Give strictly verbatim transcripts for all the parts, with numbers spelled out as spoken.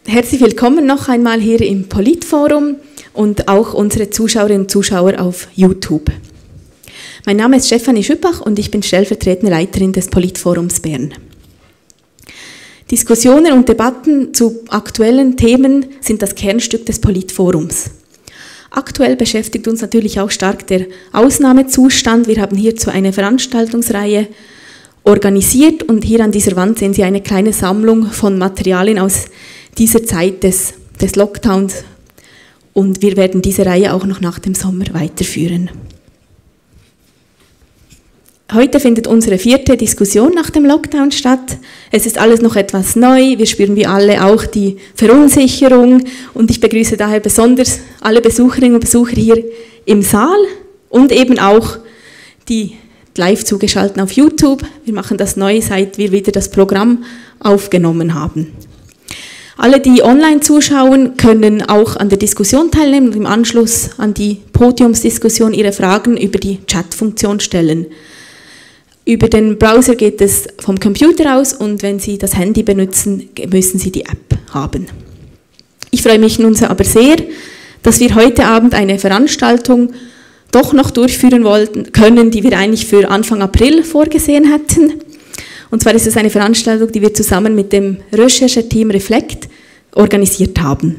Herzlich willkommen noch einmal hier im Politforum und auch unsere Zuschauerinnen und Zuschauer auf YouTube. Mein Name ist Stefanie Schüppach und ich bin stellvertretende Leiterin des Politforums Bern. Diskussionen und Debatten zu aktuellen Themen sind das Kernstück des Politforums. Aktuell beschäftigt uns natürlich auch stark der Ausnahmezustand. Wir haben hierzu eine Veranstaltungsreihe organisiert und hier an dieser Wand sehen Sie eine kleine Sammlung von Materialien aus dieser Zeit des, des Lockdowns und wir werden diese Reihe auch noch nach dem Sommer weiterführen. Heute findet unsere vierte Diskussion nach dem Lockdown statt. Es ist alles noch etwas neu, wir spüren wie alle auch die Verunsicherung und ich begrüße daher besonders alle Besucherinnen und Besucher hier im Saal und eben auch die live zugeschaltet auf YouTube. Wir machen das neu, seit wir wieder das Programm aufgenommen haben. Alle, die online zuschauen, können auch an der Diskussion teilnehmen und im Anschluss an die Podiumsdiskussion ihre Fragen über die Chatfunktion stellen. Über den Browser geht es vom Computer aus und wenn Sie das Handy benutzen, müssen Sie die App haben. Ich freue mich nun aber sehr, dass wir heute Abend eine Veranstaltung doch noch durchführen wollten, können, die wir eigentlich für Anfang April vorgesehen hätten. Und zwar ist es eine Veranstaltung, die wir zusammen mit dem Rechercheteam Reflect organisiert haben.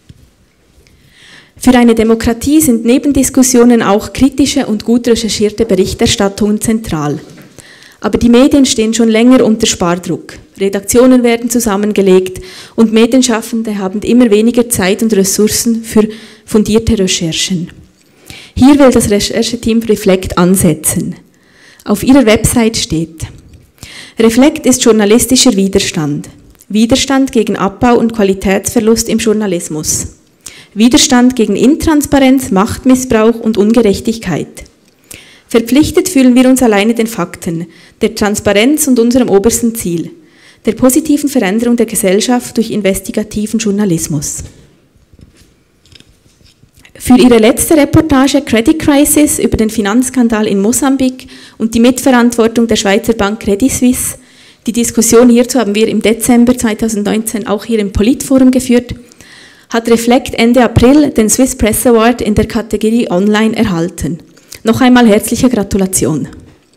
Für eine Demokratie sind neben Diskussionen auch kritische und gut recherchierte Berichterstattungen zentral. Aber die Medien stehen schon länger unter Spardruck. Redaktionen werden zusammengelegt und Medienschaffende haben immer weniger Zeit und Ressourcen für fundierte Recherchen. Hier will das Rechercheteam Reflect ansetzen. Auf ihrer Website steht: Reflect ist journalistischer Widerstand. Widerstand gegen Abbau und Qualitätsverlust im Journalismus. Widerstand gegen Intransparenz, Machtmissbrauch und Ungerechtigkeit. Verpflichtet fühlen wir uns alleine den Fakten, der Transparenz und unserem obersten Ziel, der positiven Veränderung der Gesellschaft durch investigativen Journalismus. Für ihre letzte Reportage Credit Crisis über den Finanzskandal in Mosambik und die Mitverantwortung der Schweizer Bank Credit Suisse, die Diskussion hierzu haben wir im Dezember zweitausendneunzehn auch hier im Politforum geführt, hat Reflect Ende April den Swiss Press Award in der Kategorie Online erhalten. Noch einmal herzliche Gratulation.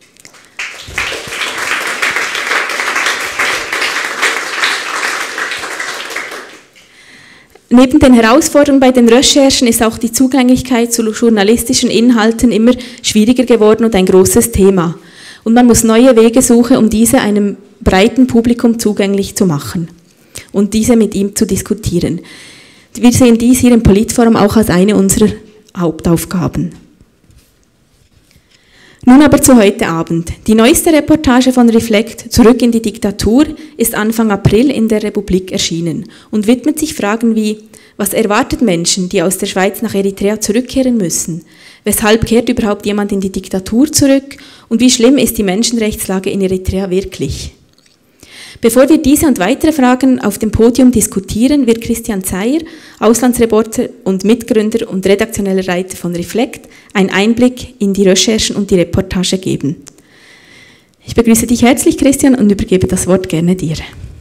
Neben den Herausforderungen bei den Recherchen ist auch die Zugänglichkeit zu journalistischen Inhalten immer schwieriger geworden und ein großes Thema. Und man muss neue Wege suchen, um diese einem breiten Publikum zugänglich zu machen und diese mit ihm zu diskutieren. Wir sehen dies hier im Politforum auch als eine unserer Hauptaufgaben. Nun aber zu heute Abend. Die neueste Reportage von Reflect, Zurück in die Diktatur, ist Anfang April in der Republik erschienen und widmet sich Fragen wie: Was erwartet Menschen, die aus der Schweiz nach Eritrea zurückkehren müssen? Weshalb kehrt überhaupt jemand in die Diktatur zurück? Und wie schlimm ist die Menschenrechtslage in Eritrea wirklich? Bevor wir diese und weitere Fragen auf dem Podium diskutieren, wird Christian Zeyer, Auslandsreporter und Mitgründer und redaktioneller Leiter von Reflect, einen Einblick in die Recherchen und die Reportage geben. Ich begrüße dich herzlich, Christian, und übergebe das Wort gerne dir.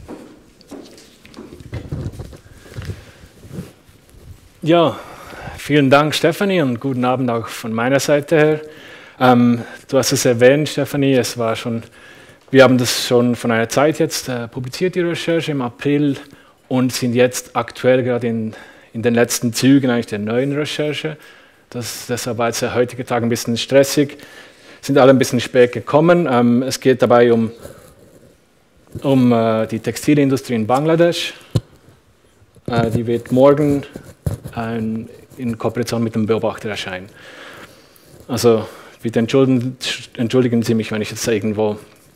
Ja, vielen Dank, Stefanie, und guten Abend auch von meiner Seite her. Ähm, du hast es erwähnt, Stefanie, es war schon... Wir haben das schon von einer Zeit jetzt äh, publiziert, die Recherche im April, und sind jetzt aktuell gerade in, in den letzten Zügen eigentlich der neuen Recherche. Das, deshalb war jetzt der heutige Tag ein bisschen stressig, sind alle ein bisschen spät gekommen. Ähm, es geht dabei um, um äh, die Textilindustrie in Bangladesch. Äh, die wird morgen äh, in Kooperation mit dem Beobachter erscheinen. Also bitte entschuldigen, entschuldigen Sie mich, wenn ich jetzt irgendwo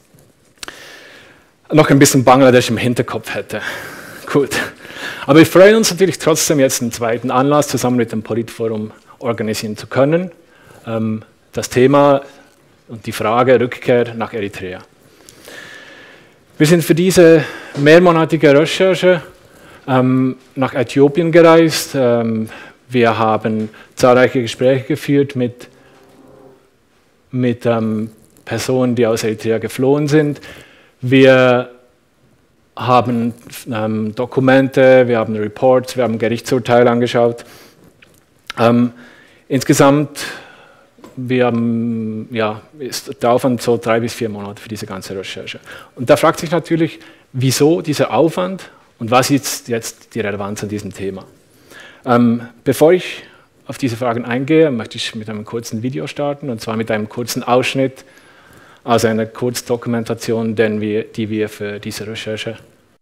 noch ein bisschen Bangladesch im Hinterkopf hätte. Gut. Aber wir freuen uns natürlich trotzdem, jetzt einen zweiten Anlass zusammen mit dem Politforum organisieren zu können. Ähm, das Thema und die Frage Rückkehr nach Eritrea. Wir sind für diese mehrmonatige Recherche ähm, nach Äthiopien gereist. Ähm, wir haben zahlreiche Gespräche geführt mit, mit ähm, Personen, die aus Eritrea geflohen sind. Wir haben ähm, Dokumente, wir haben Reports, wir haben Gerichtsurteile angeschaut. Ähm, insgesamt wir haben, ja, ist der Aufwand so drei bis vier Monate für diese ganze Recherche. Und da fragt sich natürlich, wieso dieser Aufwand und was ist jetzt die Relevanz an diesem Thema? Ähm, bevor ich auf diese Fragen eingehe, möchte ich mit einem kurzen Video starten, und zwar mit einem kurzen Ausschnitt aus einer Kurzdokumentation, den wir, die wir für diese Recherche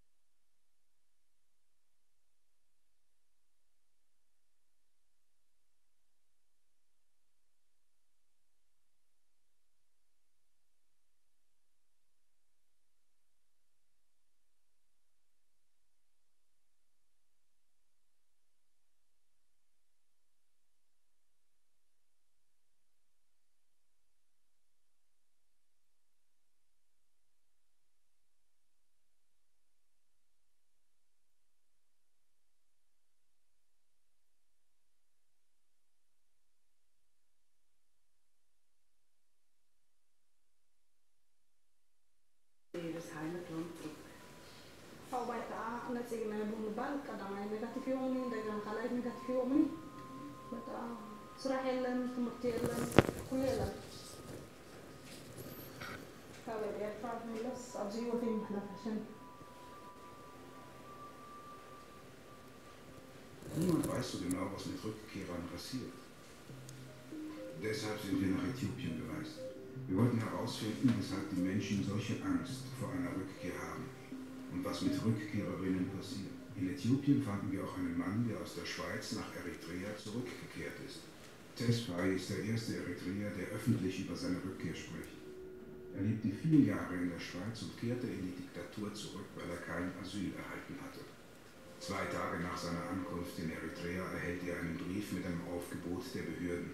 das Heimatland zurück. فوبايتا نتيجة نبون بالك كذا ما نيجاتيف يومين ده كان خلاص نيجاتيف يومين بتا صراحة لن تمرتي لن كل لن كذا بيرفع من لس أبزي وفي محنا فشن. Niemand weiß so genau, was mit Rückkehrern passiert. Deshalb sind wir nach Äthiopien gereist. Wir wollten herausfinden, weshalb die Menschen solche Angst vor einer Rückkehr haben und was mit Rückkehrerinnen passiert. In Äthiopien fanden wir auch einen Mann, der aus der Schweiz nach Eritrea zurückgekehrt ist. Tesfaye ist der erste Eritreer, der öffentlich über seine Rückkehr spricht. Er lebte vier Jahre in der Schweiz und kehrte in die Diktatur zurück, weil er kein Asyl erhalten hatte. Zwei Tage nach seiner Ankunft in Eritrea erhält er einen Brief mit einem Aufgebot der Behörden.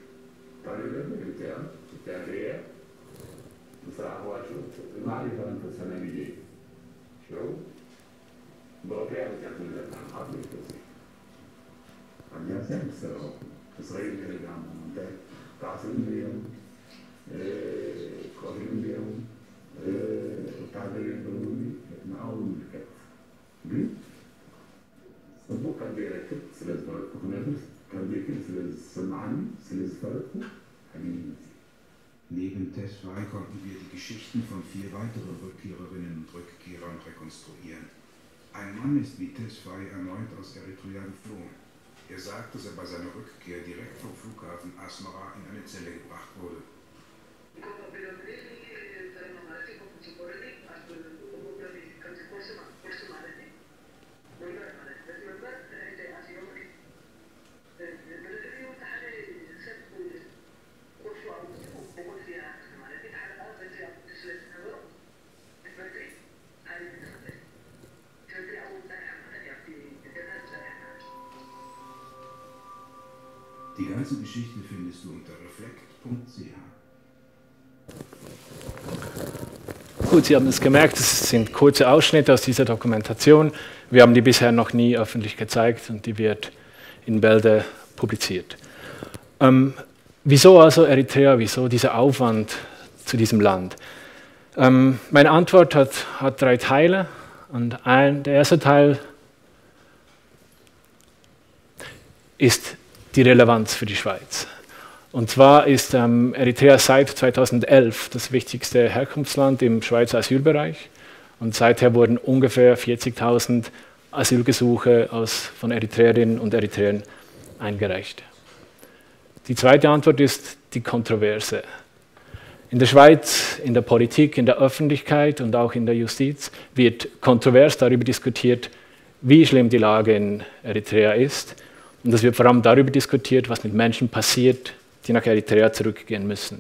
مساعواته المعرفة أن تسلمي شو بوقع بتعمل لنا حاضر كذي عم يعمل سلام إسرائيل كذا عم ده تعصيب اليوم قادم اليوم تعبير البروني معاون الكت جد صدق كان بيركب سلاز فرق كنا كان بيركب سلاز سمعني سلاز فرق حبيبي. Neben Tesfaye konnten wir die Geschichten von vier weiteren Rückkehrerinnen und Rückkehrern rekonstruieren. Ein Mann ist wie Tesfaye erneut aus Eritrea geflohen. Er sagt, dass er bei seiner Rückkehr direkt vom Flughafen Asmara in eine Zelle gebracht wurde. Die ganze Geschichte findest du unter reflekt punkt c h. Gut, Sie haben es gemerkt, es sind kurze Ausschnitte aus dieser Dokumentation. Wir haben die bisher noch nie öffentlich gezeigt und die wird in Bälde publiziert. Ähm, wieso also Eritrea, wieso dieser Aufwand zu diesem Land? Ähm, meine Antwort hat, hat drei Teile. Und ein, der erste Teil ist die Relevanz für die Schweiz. Und zwar ist ähm, Eritrea seit zweitausendelf das wichtigste Herkunftsland im Schweizer Asylbereich. Und seither wurden ungefähr vierzigtausend Asylgesuche aus, von Eritreerinnen und Eritreern eingereicht. Die zweite Antwort ist die Kontroverse. In der Schweiz, in der Politik, in der Öffentlichkeit und auch in der Justiz wird kontrovers darüber diskutiert, wie schlimm die Lage in Eritrea ist. Und es wird vor allem darüber diskutiert, was mit Menschen passiert, die nach Eritrea zurückgehen müssen.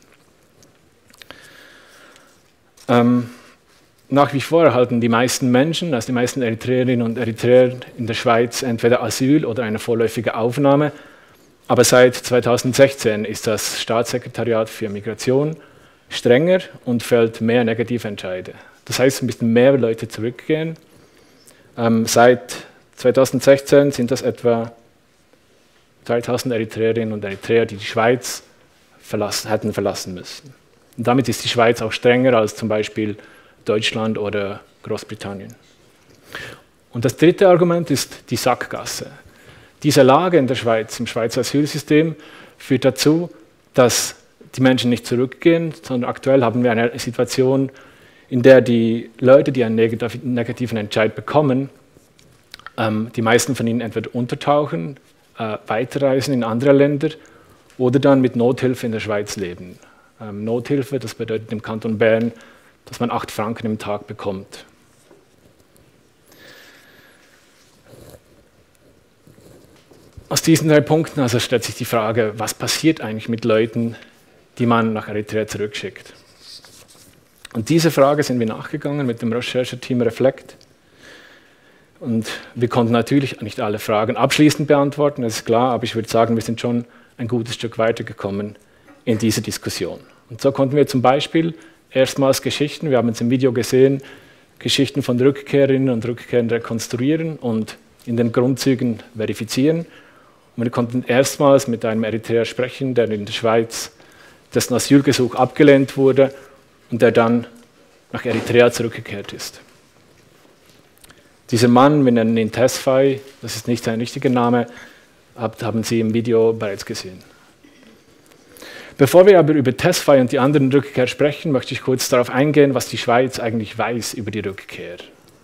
Ähm, nach wie vor erhalten die meisten Menschen, also die meisten Eritreerinnen und Eritreer in der Schweiz, entweder Asyl oder eine vorläufige Aufnahme. Aber seit zweitausendsechzehn ist das Staatssekretariat für Migration strenger und fällt mehr Negativentscheide. Das heißt, es müssen mehr Leute zurückgehen. Ähm, seit zweitausendsechzehn sind das etwa dreitausend Eritreerinnen und Eritreer, die die Schweiz verlassen, hätten verlassen müssen. Und damit ist die Schweiz auch strenger als zum Beispiel Deutschland oder Großbritannien. Und das dritte Argument ist die Sackgasse. Diese Lage in der Schweiz, im Schweizer Asylsystem, führt dazu, dass die Menschen nicht zurückgehen, sondern aktuell haben wir eine Situation, in der die Leute, die einen negativen Entscheid bekommen, ähm, die meisten von ihnen entweder untertauchen, äh, weiterreisen in andere Länder oder dann mit Nothilfe in der Schweiz leben. Ähm, Nothilfe, das bedeutet im Kanton Bern, dass man acht Franken im Tag bekommt. Aus diesen drei Punkten also stellt sich die Frage, was passiert eigentlich mit Leuten, die man nach Eritrea zurückschickt. Und diese Frage sind wir nachgegangen mit dem Rechercheteam Reflect. Und wir konnten natürlich nicht alle Fragen abschließend beantworten, das ist klar, aber ich würde sagen, wir sind schon ein gutes Stück weitergekommen in dieser Diskussion. Und so konnten wir zum Beispiel erstmals Geschichten, wir haben es im Video gesehen, Geschichten von Rückkehrerinnen und Rückkehrern rekonstruieren und in den Grundzügen verifizieren. Und wir konnten erstmals mit einem Eritreer sprechen, der in der Schweiz dessen Asylgesuch abgelehnt wurde und der dann nach Eritrea zurückgekehrt ist. Dieser Mann, wir nennen ihn Tesfaye, das ist nicht sein richtiger Name, haben Sie im Video bereits gesehen. Bevor wir aber über Tesfaye und die anderen Rückkehr sprechen, möchte ich kurz darauf eingehen, was die Schweiz eigentlich weiß über die Rückkehr.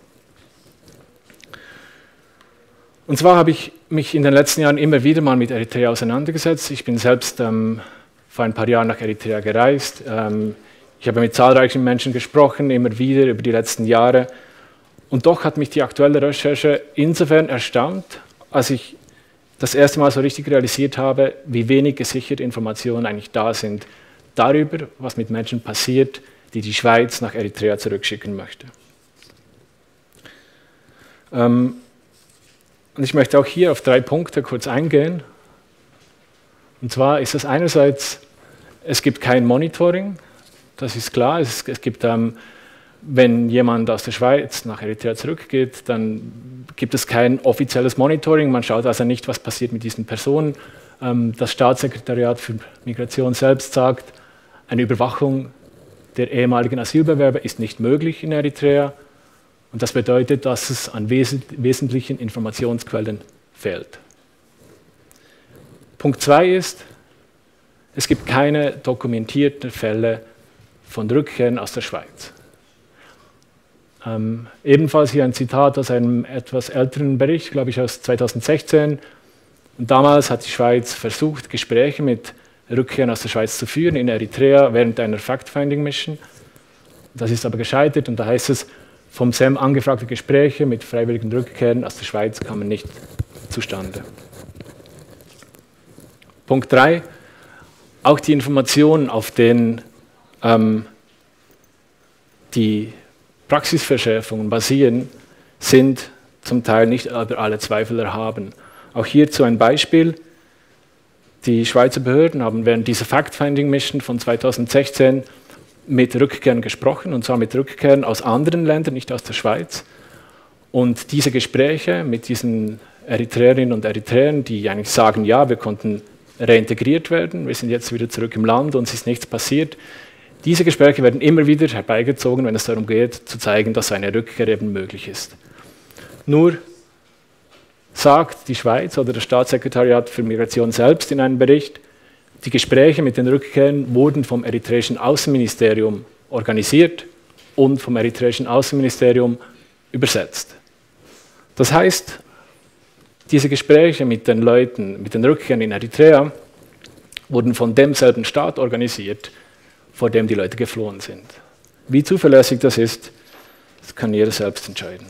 Und zwar habe ich mich in den letzten Jahren immer wieder mal mit Eritrea auseinandergesetzt. Ich bin selbst ähm, vor ein paar Jahren nach Eritrea gereist. Ähm, ich habe mit zahlreichen Menschen gesprochen, immer wieder über die letzten Jahre. Und doch hat mich die aktuelle Recherche insofern erstaunt, als ich das erste Mal so richtig realisiert habe, wie wenig gesicherte Informationen eigentlich da sind darüber, was mit Menschen passiert, die die Schweiz nach Eritrea zurückschicken möchte. Ähm, und ich möchte auch hier auf drei Punkte kurz eingehen. Und zwar ist das einerseits, es gibt kein Monitoring, das ist klar. Es, es gibt, ähm, wenn jemand aus der Schweiz nach Eritrea zurückgeht, dann gibt es kein offizielles Monitoring. Man schaut also nicht, was passiert mit diesen Personen. Ähm, das Staatssekretariat für Migration selbst sagt, eine Überwachung der ehemaligen Asylbewerber ist nicht möglich in Eritrea. Und das bedeutet, dass es an wes wesentlichen Informationsquellen fehlt. Punkt zwei ist, es gibt keine dokumentierten Fälle von Rückkehren aus der Schweiz. Ähm, ebenfalls hier ein Zitat aus einem etwas älteren Bericht, glaube ich aus zweitausendsechzehn. Und damals hat die Schweiz versucht, Gespräche mit Rückkehrern aus der Schweiz zu führen in Eritrea während einer Fact-Finding-Mission. Das ist aber gescheitert und da heißt es, vom S E M angefragte Gespräche mit freiwilligen Rückkehrern aus der Schweiz kamen nicht zustande. Punkt drei. Auch die Informationen, auf denen ähm, die Praxisverschärfungen basieren, sind zum Teil nicht über alle Zweifel erhaben. Auch hierzu ein Beispiel. Die Schweizer Behörden haben während dieser Fact-Finding-Mission von zweitausendsechzehn mit Rückkehrern gesprochen, und zwar mit Rückkehrern aus anderen Ländern, nicht aus der Schweiz. Und diese Gespräche mit diesen Eritreerinnen und Eritreern, die eigentlich sagen, ja, wir konnten reintegriert werden, wir sind jetzt wieder zurück im Land, uns ist nichts passiert. Diese Gespräche werden immer wieder herbeigezogen, wenn es darum geht, zu zeigen, dass eine Rückkehr eben möglich ist. Nur sagt die Schweiz oder das Staatssekretariat für Migration selbst in einem Bericht, die Gespräche mit den Rückkehrern wurden vom eritreischen Außenministerium organisiert und vom eritreischen Außenministerium übersetzt. Das heißt, diese Gespräche mit den Leuten, mit den Rückkehrern in Eritrea, wurden von demselben Staat organisiert, vor dem die Leute geflohen sind. Wie zuverlässig das ist, das kann jeder selbst entscheiden.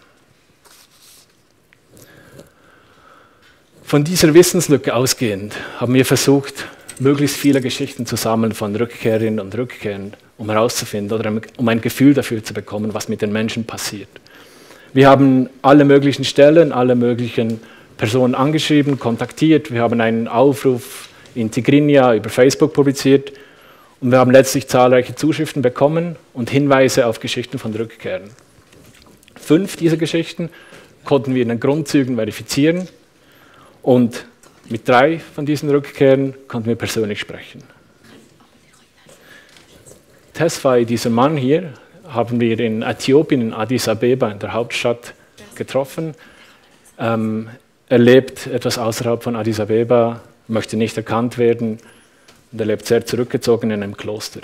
Von dieser Wissenslücke ausgehend haben wir versucht, möglichst viele Geschichten zu sammeln von Rückkehrerinnen und Rückkehrern, um herauszufinden oder um ein Gefühl dafür zu bekommen, was mit den Menschen passiert. Wir haben alle möglichen Stellen, alle möglichen Personen angeschrieben, kontaktiert. Wir haben einen Aufruf in Tigrinya über Facebook publiziert und wir haben letztlich zahlreiche Zuschriften bekommen und Hinweise auf Geschichten von Rückkehren. Fünf dieser Geschichten konnten wir in den Grundzügen verifizieren und mit drei von diesen Rückkehren konnten wir persönlich sprechen. Tesfaye, dieser Mann hier, haben wir in Äthiopien, in Addis Abeba, in der Hauptstadt, getroffen. Ähm, er lebt etwas außerhalb von Addis Abeba, möchte nicht erkannt werden und er lebt sehr zurückgezogen in einem Kloster.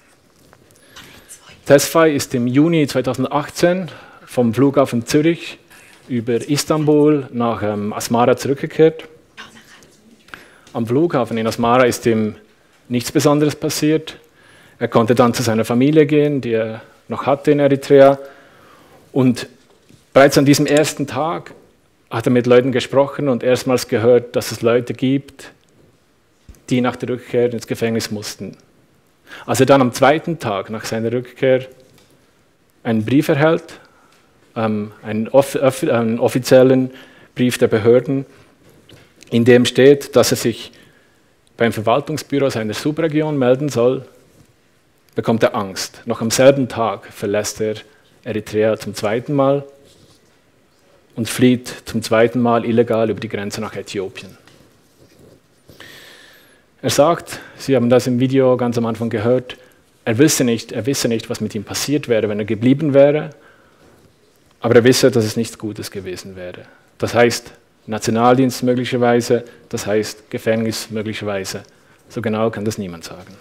Tesfaye ist im Juni zweitausendachtzehn vom Flughafen Zürich über Istanbul nach ähm, Asmara zurückgekehrt. Am Flughafen in Asmara ist ihm nichts Besonderes passiert. Er konnte dann zu seiner Familie gehen, die er noch hatte in Eritrea. Und bereits an diesem ersten Tag hat er mit Leuten gesprochen und erstmals gehört, dass es Leute gibt, die nach der Rückkehr ins Gefängnis mussten. Als er dann am zweiten Tag nach seiner Rückkehr einen Brief erhält, ähm, einen, off einen offiziellen Brief der Behörden, in dem steht, dass er sich beim Verwaltungsbüro seiner Subregion melden soll, bekommt er Angst. Noch am selben Tag verlässt er Eritrea zum zweiten Mal und flieht zum zweiten Mal illegal über die Grenze nach Äthiopien. Er sagt, Sie haben das im Video ganz am Anfang gehört, er wisse nicht, er wisse nicht, was mit ihm passiert wäre, wenn er geblieben wäre, aber er wisse, dass es nichts Gutes gewesen wäre. Das heißt, Nationaldienst möglicherweise, das heißt Gefängnis möglicherweise. So genau kann das niemand sagen.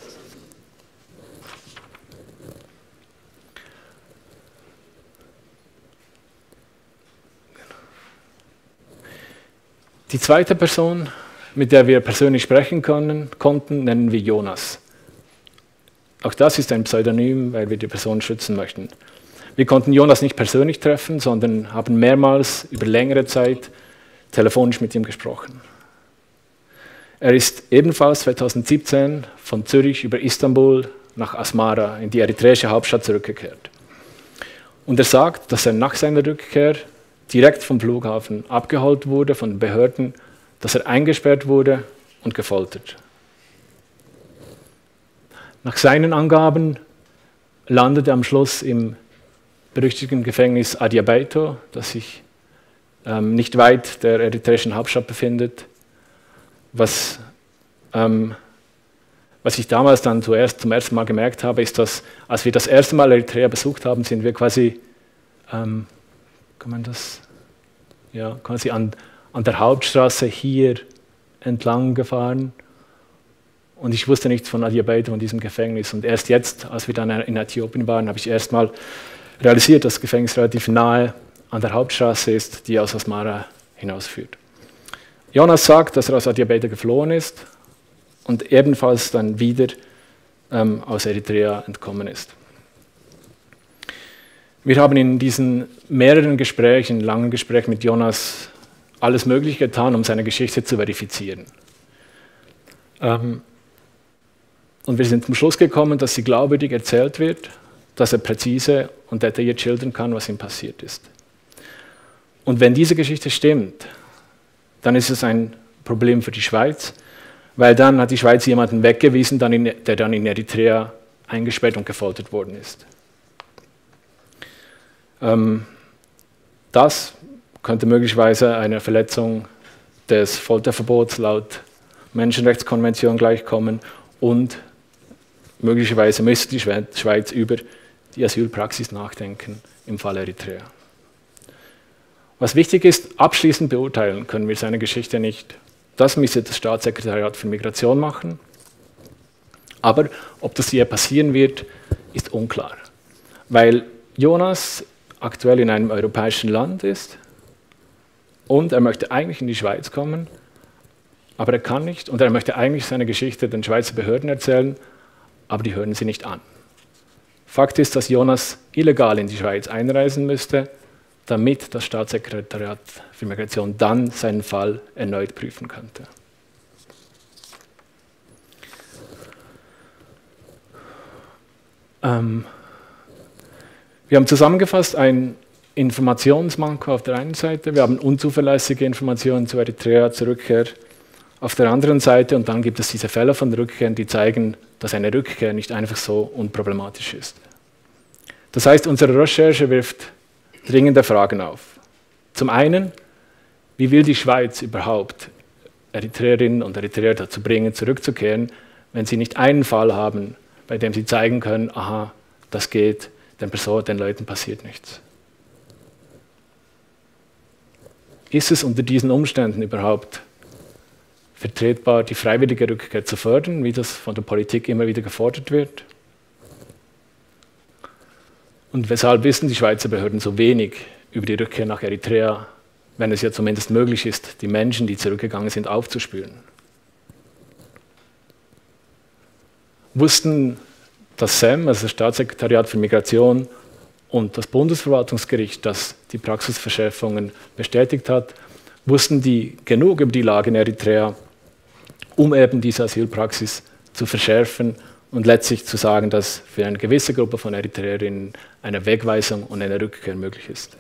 Die zweite Person, mit der wir persönlich sprechen können, konnten, nennen wir Jonas. Auch das ist ein Pseudonym, weil wir die Person schützen möchten. Wir konnten Jonas nicht persönlich treffen, sondern haben mehrmals über längere Zeit telefonisch mit ihm gesprochen. Er ist ebenfalls zweitausendsiebzehn von Zürich über Istanbul nach Asmara in die eritreische Hauptstadt zurückgekehrt. Und er sagt, dass er nach seiner Rückkehr direkt vom Flughafen abgeholt wurde von den Behörden, dass er eingesperrt wurde und gefoltert. Nach seinen Angaben landete er am Schluss im berüchtigten Gefängnis Adiabaito, das sich ähm, nicht weit der eritreischen Hauptstadt befindet. Was, ähm, was ich damals dann zuerst, zum ersten Mal gemerkt habe, ist, dass als wir das erste Mal Eritrea besucht haben, sind wir quasi, ähm, kann man das, ja, quasi an, an der Hauptstraße hier entlang gefahren. Und ich wusste nichts von Adiabaito, von diesem Gefängnis. Und erst jetzt, als wir dann in Äthiopien waren, habe ich erst mal realisiert, dass das Gefängnis relativ nahe an der Hauptstraße ist, die aus Asmara hinausführt. Jonas sagt, dass er aus Adiabaito geflohen ist und ebenfalls dann wieder ähm, aus Eritrea entkommen ist. Wir haben in diesen mehreren Gesprächen, langen Gesprächen mit Jonas alles Mögliche getan, um seine Geschichte zu verifizieren. Ähm, und wir sind zum Schluss gekommen, dass sie glaubwürdig erzählt wird, dass er präzise und detailliert schildern kann, was ihm passiert ist. Und wenn diese Geschichte stimmt, dann ist es ein Problem für die Schweiz, weil dann hat die Schweiz jemanden weggewiesen, der dann in Eritrea eingesperrt und gefoltert worden ist. Ähm, das könnte möglicherweise einer Verletzung des Folterverbots laut Menschenrechtskonvention gleichkommen und möglicherweise müsste die Schweiz über die Asylpraxis nachdenken im Fall Eritrea. Was wichtig ist, abschließend beurteilen können wir seine Geschichte nicht. Das müsste das Staatssekretariat für Migration machen. Aber ob das hier passieren wird, ist unklar. Weil Jonas aktuell in einem europäischen Land ist und er möchte eigentlich in die Schweiz kommen, aber er kann nicht und er möchte eigentlich seine Geschichte den Schweizer Behörden erzählen, aber die hören sie nicht an. Fakt ist, dass Jonas illegal in die Schweiz einreisen müsste, damit das Staatssekretariat für Migration dann seinen Fall erneut prüfen könnte. Ähm, wir haben zusammengefasst ein Informationsmanko auf der einen Seite, wir haben unzuverlässige Informationen zu Eritrea, zur Rückkehr auf der anderen Seite und dann gibt es diese Fälle von Rückkehren, die zeigen, dass eine Rückkehr nicht einfach so unproblematisch ist. Das heißt, unsere Recherche wirft dringende Fragen auf. Zum einen, wie will die Schweiz überhaupt Eritreerinnen und Eritreer dazu bringen, zurückzukehren, wenn sie nicht einen Fall haben, bei dem sie zeigen können, aha, das geht, den Personen, den Leuten passiert nichts. ist es unter diesen Umständen überhaupt vertretbar, die freiwillige Rückkehr zu fördern, wie das von der Politik immer wieder gefordert wird? Und weshalb wissen die Schweizer Behörden so wenig über die Rückkehr nach Eritrea, wenn es ja zumindest möglich ist, die Menschen, die zurückgegangen sind, aufzuspüren? Wussten das S E M, also das Staatssekretariat für Migration, und das Bundesverwaltungsgericht, das die Praxisverschärfungen bestätigt hat, wussten die genug über die Lage in Eritrea, um eben diese Asylpraxis zu verschärfen und letztlich zu sagen, dass für eine gewisse Gruppe von Eritreerinnen eine Wegweisung und eine Rückkehr möglich ist.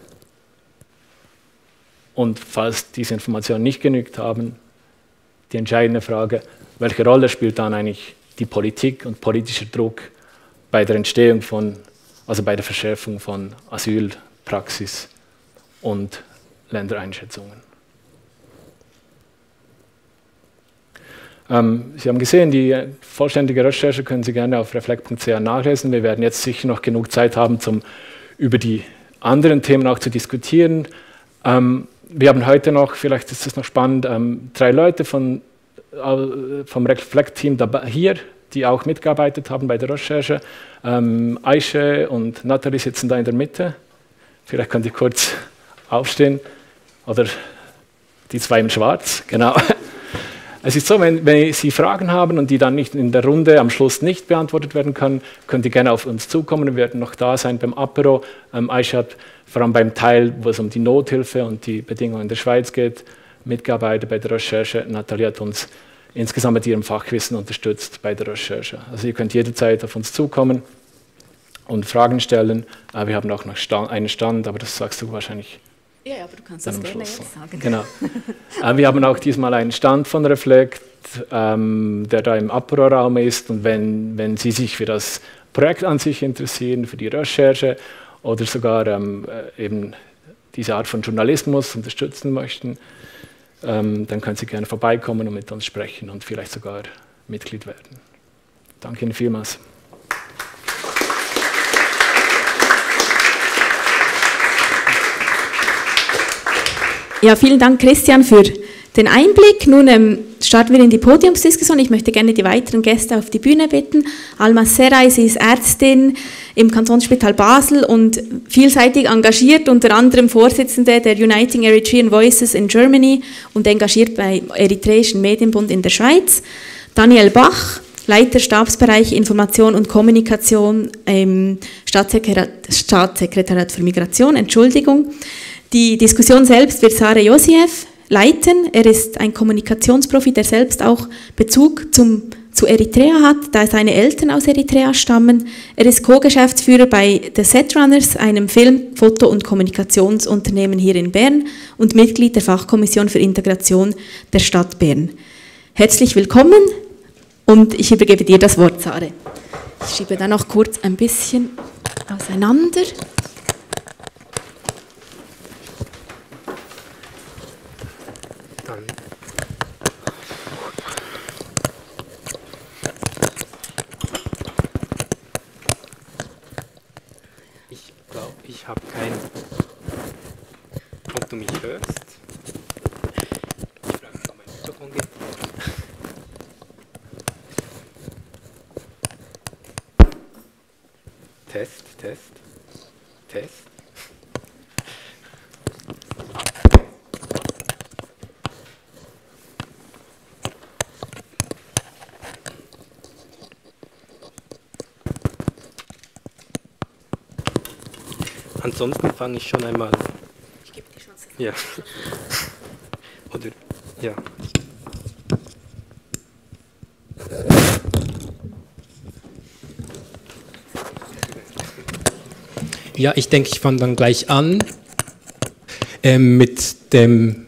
Und falls diese Informationen nicht genügt haben, die entscheidende Frage, welche Rolle spielt dann eigentlich die Politik und politischer Druck bei der Entstehung von, also bei der Verschärfung von Asylpraxis und Ländereinschätzungen? Ähm, Sie haben gesehen, die vollständige Recherche können Sie gerne auf reflekt punkt c h nachlesen. Wir werden jetzt sicher noch genug Zeit haben, um über die anderen Themen auch zu diskutieren. Ähm, wir haben heute noch, vielleicht ist es noch spannend, ähm, drei Leute von, äh, vom Reflekt-Team hier, die auch mitgearbeitet haben bei der Recherche. Ähm, Aische und Nathalie sitzen da in der Mitte. Vielleicht könnt ihr kurz aufstehen. Oder die zwei in Schwarz, genau. Es ist so, wenn, wenn Sie Fragen haben und die dann nicht in der Runde am Schluss nicht beantwortet werden können, könnt ihr gerne auf uns zukommen. Wir werden noch da sein beim Apero. Ähm, Aische hat vor allem beim Teil, wo es um die Nothilfe und die Bedingungen in der Schweiz geht, mitgearbeitet bei der Recherche. Nathalie hat uns insgesamt mit ihrem Fachwissen unterstützt bei der Recherche. Also ihr könnt jederzeit auf uns zukommen und Fragen stellen. Äh, wir haben auch noch Stand, einen Stand, aber das sagst du wahrscheinlich. Ja, ja, aber du kannst das gerne jetzt sagen. Genau. äh, wir haben auch diesmal einen Stand von Reflekt, ähm, der da im Apero-Raum ist. Und wenn, wenn Sie sich für das Projekt an sich interessieren, für die Recherche oder sogar ähm, eben diese Art von Journalismus unterstützen möchten, ähm, dann können Sie gerne vorbeikommen und mit uns sprechen und vielleicht sogar Mitglied werden. Danke Ihnen vielmals. Ja, vielen Dank, Christian, für den Einblick. Nun ähm, starten wir in die Podiumsdiskussion. Ich möchte gerne die weiteren Gäste auf die Bühne bitten. Alma Seray, sie ist Ärztin im Kantonsspital Basel und vielseitig engagiert, unter anderem Vorsitzende der Uniting Eritrean Voices in Germany und engagiert beim Eritreischen Medienbund in der Schweiz. Daniel Bach, Leiter Stabsbereich Information und Kommunikation im Staatssekretariat, Staatssekretariat für Migration, Entschuldigung. Die Diskussion selbst wird Sare Josiev leiten. Er ist ein Kommunikationsprofi, der selbst auch Bezug zum, zu Eritrea hat, da seine Eltern aus Eritrea stammen. Er ist Co-Geschäftsführer bei The Setrunners, einem Film-, Foto- und Kommunikationsunternehmen hier in Bern und Mitglied der Fachkommission für Integration der Stadt Bern. Herzlich willkommen und ich übergebe dir das Wort, Sare. Ich schiebe da noch kurz ein bisschen auseinander. Ich habe kein, ob du mich hörst. Ich frage, ob mein Mikrofon geht. Test, Test, Test. Ansonsten fange ich schon einmal. Ich gebe die Chance. Ja. Oder ja. Ja, ich denke, ich fange dann gleich an äh, mit dem.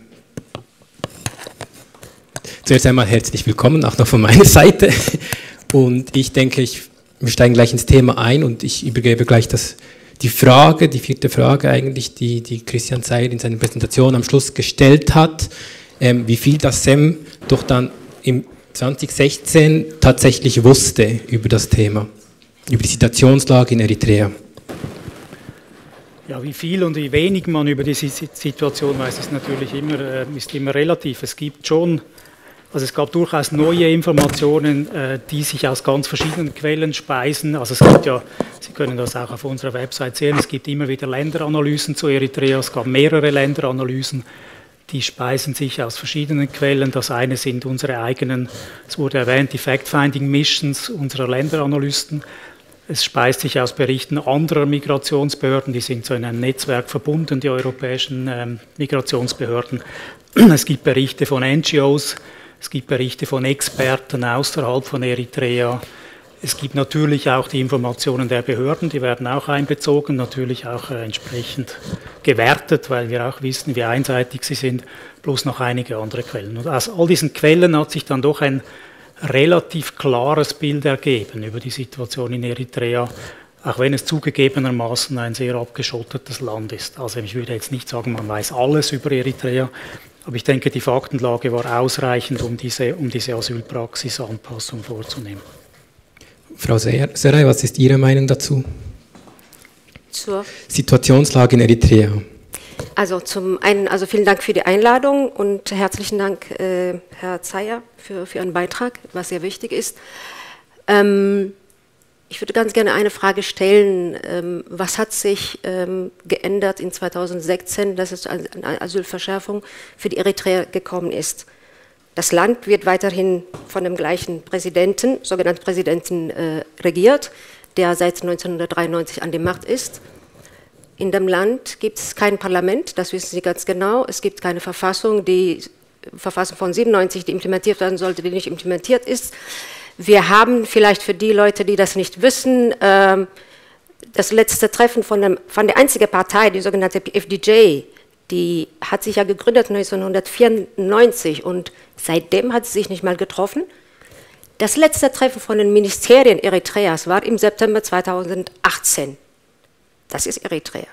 Zuerst einmal herzlich willkommen, auch noch von meiner Seite. Und ich denke, ich, wir steigen gleich ins Thema ein und ich übergebe gleich das. Die Frage, die vierte Frage eigentlich, die, die Christian Zeyer in seiner Präsentation am Schluss gestellt hat, ähm, wie viel das S E M doch dann im zwanzig sechzehn tatsächlich wusste über das Thema, über die Situationslage in Eritrea. Ja, wie viel und wie wenig man über diese Situation weiß, ist natürlich immer, äh, ist immer relativ. Es gibt schon, also es gab durchaus neue Informationen, äh, die sich aus ganz verschiedenen Quellen speisen. Also es gibt ja, Sie können das auch auf unserer Website sehen, es gibt immer wieder Länderanalysen zu Eritrea, es gab mehrere Länderanalysen, die speisen sich aus verschiedenen Quellen. Das eine sind unsere eigenen, es wurde erwähnt, die Fact-Finding-Missions unserer Länderanalysten. Es speist sich aus Berichten anderer Migrationsbehörden, die sind so in einem Netzwerk verbunden, die europäischen ähm, Migrationsbehörden. Es gibt Berichte von N G Os, es gibt Berichte von Experten außerhalb von Eritrea. Es gibt natürlich auch die Informationen der Behörden, die werden auch einbezogen, natürlich auch äh, entsprechend gewertet, weil wir auch wissen, wie einseitig sie sind, plus noch einige andere Quellen. Und aus all diesen Quellen hat sich dann doch ein relativ klares Bild ergeben über die Situation in Eritrea, auch wenn es zugegebenermaßen ein sehr abgeschottetes Land ist. Also ich würde jetzt nicht sagen, man weiß alles über Eritrea, aber ich denke, die Faktenlage war ausreichend, um diese, um diese Asylpraxisanpassung vorzunehmen. Frau Seray, was ist Ihre Meinung dazu? Zur Situationslage in Eritrea. Also zum einen, also vielen Dank für die Einladung und herzlichen Dank, äh, Herr Zeyer, für, für Ihren Beitrag, was sehr wichtig ist. Ähm, ich würde ganz gerne eine Frage stellen. Ähm, was hat sich ähm, geändert in zweitausendsechzehn, dass es eine Asylverschärfung für die Eritreer gekommen ist? Das Land wird weiterhin von dem gleichen Präsidenten, sogenannten Präsidenten, äh, regiert, der seit neunzehnhundertdreiundneunzig an der Macht ist. In dem Land gibt es kein Parlament, das wissen Sie ganz genau. Es gibt keine Verfassung, die Verfassung von siebenundneunzig, die implementiert werden sollte, die nicht implementiert ist. Wir haben vielleicht für die Leute, die das nicht wissen, äh, das letzte Treffen von, dem, von der einzigen Partei, die sogenannte F D J, die hat sich ja gegründet neunzehnhundertvierundneunzig und seitdem hat sie sich nicht mal getroffen. Das letzte Treffen von den Ministerien Eritreas war im September zweitausendachtzehn. Das ist Eritrea.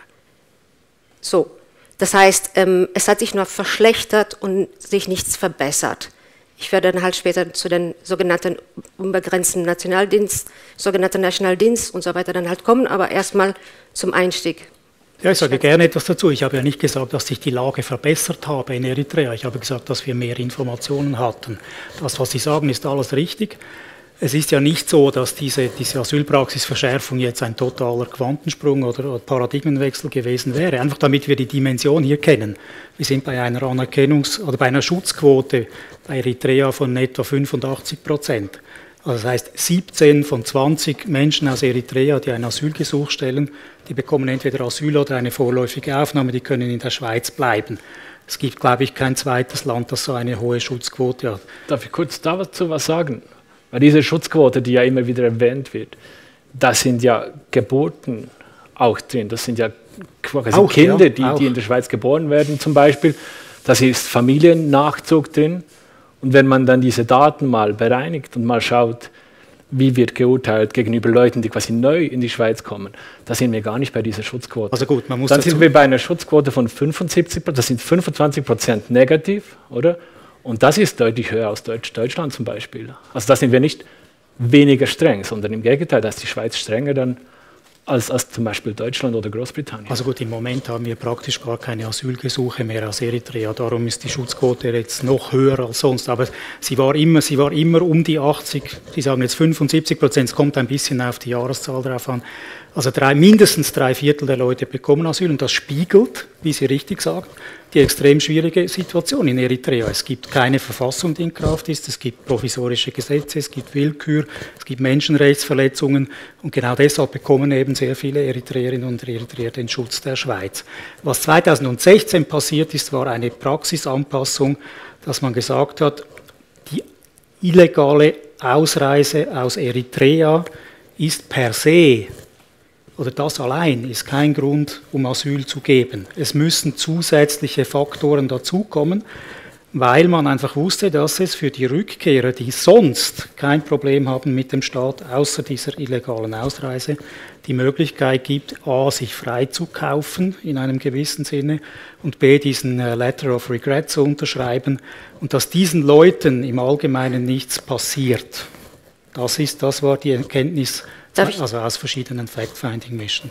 So, das heißt, ähm, es hat sich nur verschlechtert und sich nichts verbessert. Ich werde dann halt später zu den sogenannten unbegrenzten Nationaldienst, sogenannten Nationaldienst und so weiter dann halt kommen, aber erstmal zum Einstieg. Ja, ich sage gerne etwas dazu. Ich habe ja nicht gesagt, dass sich die Lage verbessert habe in Eritrea. Ich habe gesagt, dass wir mehr Informationen hatten. Das, was Sie sagen, ist alles richtig. Es ist ja nicht so, dass diese, diese Asylpraxisverschärfung jetzt ein totaler Quantensprung oder Paradigmenwechsel gewesen wäre. Einfach damit wir die Dimension hier kennen. Wir sind bei einer Anerkennungs- oder bei einer Schutzquote bei Eritrea von etwa fünfundachtzig Prozent. Also das heißt, siebzehn von zwanzig Menschen aus Eritrea, die ein Asylgesuch stellen, die bekommen entweder Asyl oder eine vorläufige Aufnahme, die können in der Schweiz bleiben. Es gibt, glaube ich, kein zweites Land, das so eine hohe Schutzquote hat. Darf ich kurz dazu was sagen? Weil diese Schutzquote, die ja immer wieder erwähnt wird, da sind ja Geburten auch drin. Das sind ja quasi auch, Kinder, ja, die, die in der Schweiz geboren werden zum Beispiel. Das ist Familiennachzug drin. Und wenn man dann diese Daten mal bereinigt und mal schaut, wie wird geurteilt gegenüber Leuten, die quasi neu in die Schweiz kommen, da sind wir gar nicht bei dieser Schutzquote. Also gut, man muss dann sind wir bei einer Schutzquote von fünfundsiebzig Prozent, das sind fünfundzwanzig Prozent negativ, oder? Und das ist deutlich höher als Deutsch, Deutschland zum Beispiel. Also da sind wir nicht weniger streng, sondern im Gegenteil, da ist die Schweiz strenger dann als, als zum Beispiel Deutschland oder Großbritannien. Also gut, im Moment haben wir praktisch gar keine Asylgesuche mehr aus Eritrea, darum ist die Schutzquote jetzt noch höher als sonst, aber sie war immer, sie war immer um die achtzig, Sie sagen jetzt fünfundsiebzig Prozent, es kommt ein bisschen auf die Jahreszahl drauf an. Also drei, mindestens drei Viertel der Leute bekommen Asyl und das spiegelt, wie Sie richtig sagen, die extrem schwierige Situation in Eritrea. Es gibt keine Verfassung, die in Kraft ist, es gibt provisorische Gesetze, es gibt Willkür, es gibt Menschenrechtsverletzungen und genau deshalb bekommen eben sehr viele Eritreerinnen und Eritreer den Schutz der Schweiz. Was zweitausendsechzehn passiert ist, war eine Praxisanpassung, dass man gesagt hat, die illegale Ausreise aus Eritrea ist per se, oder das allein ist kein Grund, um Asyl zu geben. Es müssen zusätzliche Faktoren dazukommen, weil man einfach wusste, dass es für die Rückkehrer, die sonst kein Problem haben mit dem Staat, außer dieser illegalen Ausreise, die Möglichkeit gibt, a, sich freizukaufen in einem gewissen Sinne und b, diesen Letter of Regret zu unterschreiben und dass diesen Leuten im Allgemeinen nichts passiert. Das ist, das war die Erkenntnis, also aus verschiedenen Fact-Finding-Missions.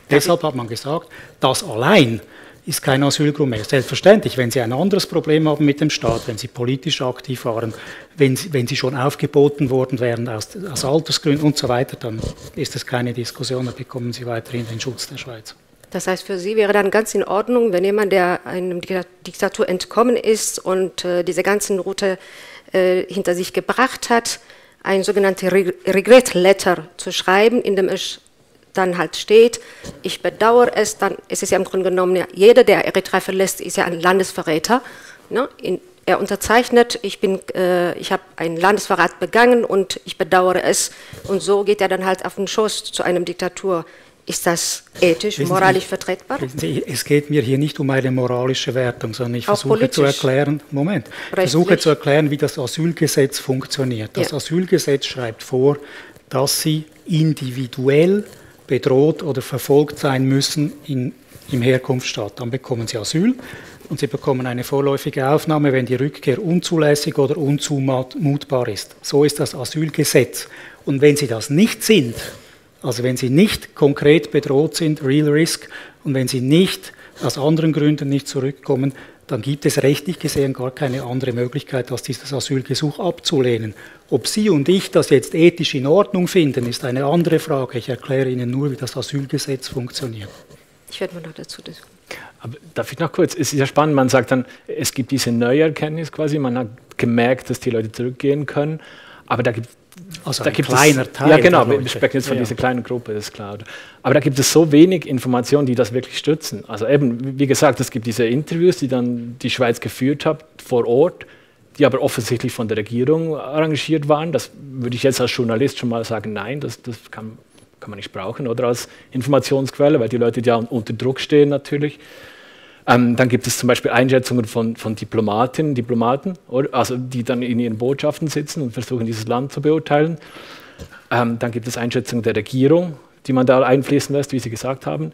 Deshalb hat man gesagt, das allein ist kein Asylgrund mehr. Selbstverständlich, wenn Sie ein anderes Problem haben mit dem Staat, wenn Sie politisch aktiv waren, wenn Sie, wenn Sie schon aufgeboten worden wären aus, aus Altersgründen und so weiter, dann ist das keine Diskussion, dann bekommen Sie weiterhin den Schutz der Schweiz. Das heißt, für Sie wäre dann ganz in Ordnung, wenn jemand, der einer Diktatur entkommen ist und äh, diese ganzen Route äh, hinter sich gebracht hat, ein sogenanntes Regret Letter zu schreiben, in dem es dann halt steht, ich bedauere es, dann ist es ja im Grunde genommen, ja, jeder, der Eritrea verlässt, ist ja ein Landesverräter. Ne? In, er unterzeichnet, ich, bin, äh, ich habe einen Landesverrat begangen und ich bedauere es. Und so geht er dann halt auf den Schoß zu einer Diktatur. Ist das ethisch, moralisch vertretbar? Es geht mir hier nicht um eine moralische Wertung, sondern ich versuche zu erklären, Moment, ich versuche zu erklären, wie das Asylgesetz funktioniert. Das ja. Asylgesetz schreibt vor, dass Sie individuell bedroht oder verfolgt sein müssen in, im Herkunftsstaat. Dann bekommen Sie Asyl und Sie bekommen eine vorläufige Aufnahme, wenn die Rückkehr unzulässig oder unzumutbar ist. So ist das Asylgesetz. Und wenn Sie das nicht sind, also wenn Sie nicht konkret bedroht sind, Real Risk, und wenn Sie nicht aus anderen Gründen nicht zurückkommen, dann gibt es rechtlich gesehen gar keine andere Möglichkeit, als dieses Asylgesuch abzulehnen. Ob Sie und ich das jetzt ethisch in Ordnung finden, ist eine andere Frage. Ich erkläre Ihnen nur, wie das Asylgesetz funktioniert. Ich werde mal noch dazu diskutieren. Aber darf ich noch kurz? Es ist ja spannend, man sagt dann, es gibt diese neue Erkenntnis quasi, man hat gemerkt, dass die Leute zurückgehen können, aber da gibt es Also da ein gibt kleiner es, Teil. Ja, genau, wir sprechen jetzt von ja. dieser kleinen Gruppe, das ist klar. Aber da gibt es so wenig Informationen, die das wirklich stützen. Also eben, wie gesagt, es gibt diese Interviews, die dann die Schweiz geführt hat vor Ort, die aber offensichtlich von der Regierung arrangiert waren. Das würde ich jetzt als Journalist schon mal sagen, nein, das, das kann, kann man nicht brauchen, oder als Informationsquelle, weil die Leute ja unter Druck stehen natürlich. Ähm, dann gibt es zum Beispiel Einschätzungen von, von Diplomatinnen, Diplomaten, oder? Also die dann in ihren Botschaften sitzen und versuchen, dieses Land zu beurteilen. Ähm, dann gibt es Einschätzungen der Regierung, die man da einfließen lässt, wie Sie gesagt haben.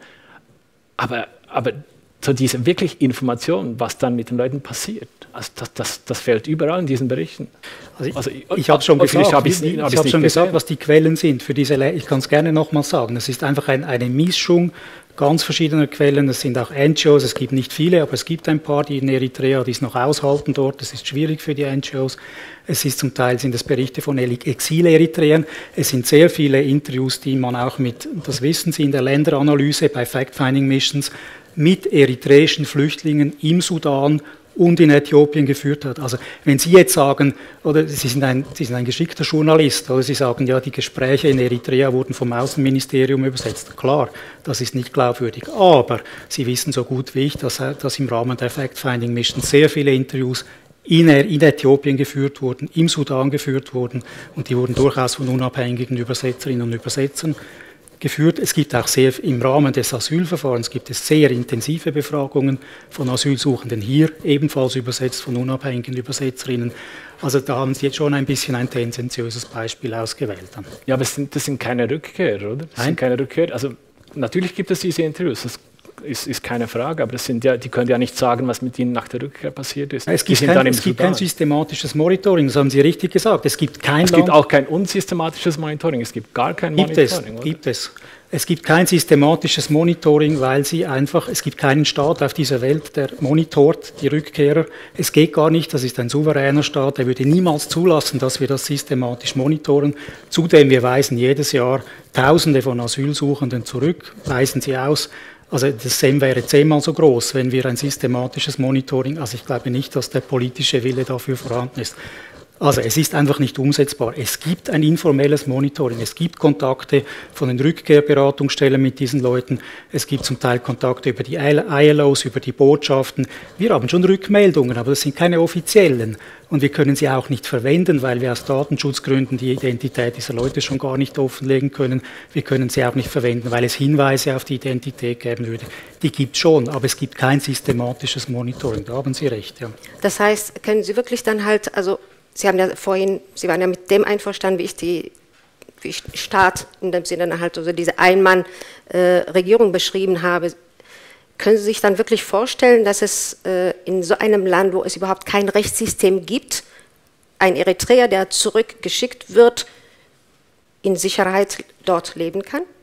Aber, aber so diese wirklich Information, was dann mit den Leuten passiert, also das, das, das fehlt überall in diesen Berichten. Also ich also ich, ich habe schon gesagt, hab ich, ich hab schon gesagt, was die Quellen sind für diese. Le ich kann es gerne nochmal sagen. Es ist einfach ein, eine Mischung ganz verschiedener Quellen. Es sind auch N G Os, es gibt nicht viele, aber es gibt ein paar, die in Eritrea, die es noch aushalten dort. Das ist schwierig für die N G Os. Es ist zum Teil sind es Berichte von Exil-Eritreern. Es sind sehr viele Interviews, die man auch mit, das wissen Sie, in der Länderanalyse bei Fact-Finding-Missions mit eritreischen Flüchtlingen im Sudan und in Äthiopien geführt hat. Also wenn Sie jetzt sagen, oder Sie sind ein, Sie sind ein geschickter Journalist, oder Sie sagen, ja, die Gespräche in Eritrea wurden vom Außenministerium übersetzt. Klar, das ist nicht glaubwürdig. Aber Sie wissen so gut wie ich, dass, dass im Rahmen der Fact-Finding-Mission sehr viele Interviews in, in Äthiopien geführt wurden, im Sudan geführt wurden, und die wurden durchaus von unabhängigen Übersetzerinnen und Übersetzern geführt. Es gibt auch sehr, im Rahmen des Asylverfahrens gibt es sehr intensive Befragungen von Asylsuchenden, hier ebenfalls übersetzt von unabhängigen Übersetzerinnen. Also da haben Sie jetzt schon ein bisschen ein tendenziöses Beispiel ausgewählt. Ja, aber das sind, das sind keine Rückkehrer, oder? Das Nein? sind keine Rückkehrer. Also natürlich gibt es diese Interviews, das ist, ist keine Frage, aber das sind ja, die können ja nicht sagen, was mit ihnen nach der Rückkehr passiert ist. Es gibt, kein, es gibt kein systematisches Monitoring, das haben Sie richtig gesagt. Es gibt kein Es Land, gibt auch kein unsystematisches Monitoring, es gibt gar kein gibt Monitoring. Es, oder? gibt es. Es gibt kein systematisches Monitoring, weil sie einfach, es gibt keinen Staat auf dieser Welt, der monitort die Rückkehrer. Es geht gar nicht, das ist ein souveräner Staat, der würde niemals zulassen, dass wir das systematisch monitoren. Zudem, wir weisen jedes Jahr Tausende von Asylsuchenden zurück, weisen sie aus. Also das S E M wäre zehnmal so groß, wenn wir ein systematisches Monitoring, also ich glaube nicht, dass der politische Wille dafür vorhanden ist. Also es ist einfach nicht umsetzbar. Es gibt ein informelles Monitoring, es gibt Kontakte von den Rückkehrberatungsstellen mit diesen Leuten, es gibt zum Teil Kontakte über die I L Os, über die Botschaften. Wir haben schon Rückmeldungen, aber das sind keine offiziellen. Und wir können sie auch nicht verwenden, weil wir aus Datenschutzgründen die Identität dieser Leute schon gar nicht offenlegen können. Wir können sie auch nicht verwenden, weil es Hinweise auf die Identität geben würde. Die gibt es schon, aber es gibt kein systematisches Monitoring. Da haben Sie recht. Ja. Das heißt, können Sie wirklich dann halt, also Sie haben ja vorhin, Sie waren ja mit dem einverstanden, wie ich die wie ich Staat in dem Sinne halt also diese Einmann-Regierung äh, beschrieben habe. Können Sie sich dann wirklich vorstellen, dass es äh, in so einem Land, wo es überhaupt kein Rechtssystem gibt, ein Eritreer, der zurückgeschickt wird, in Sicherheit dort leben kann?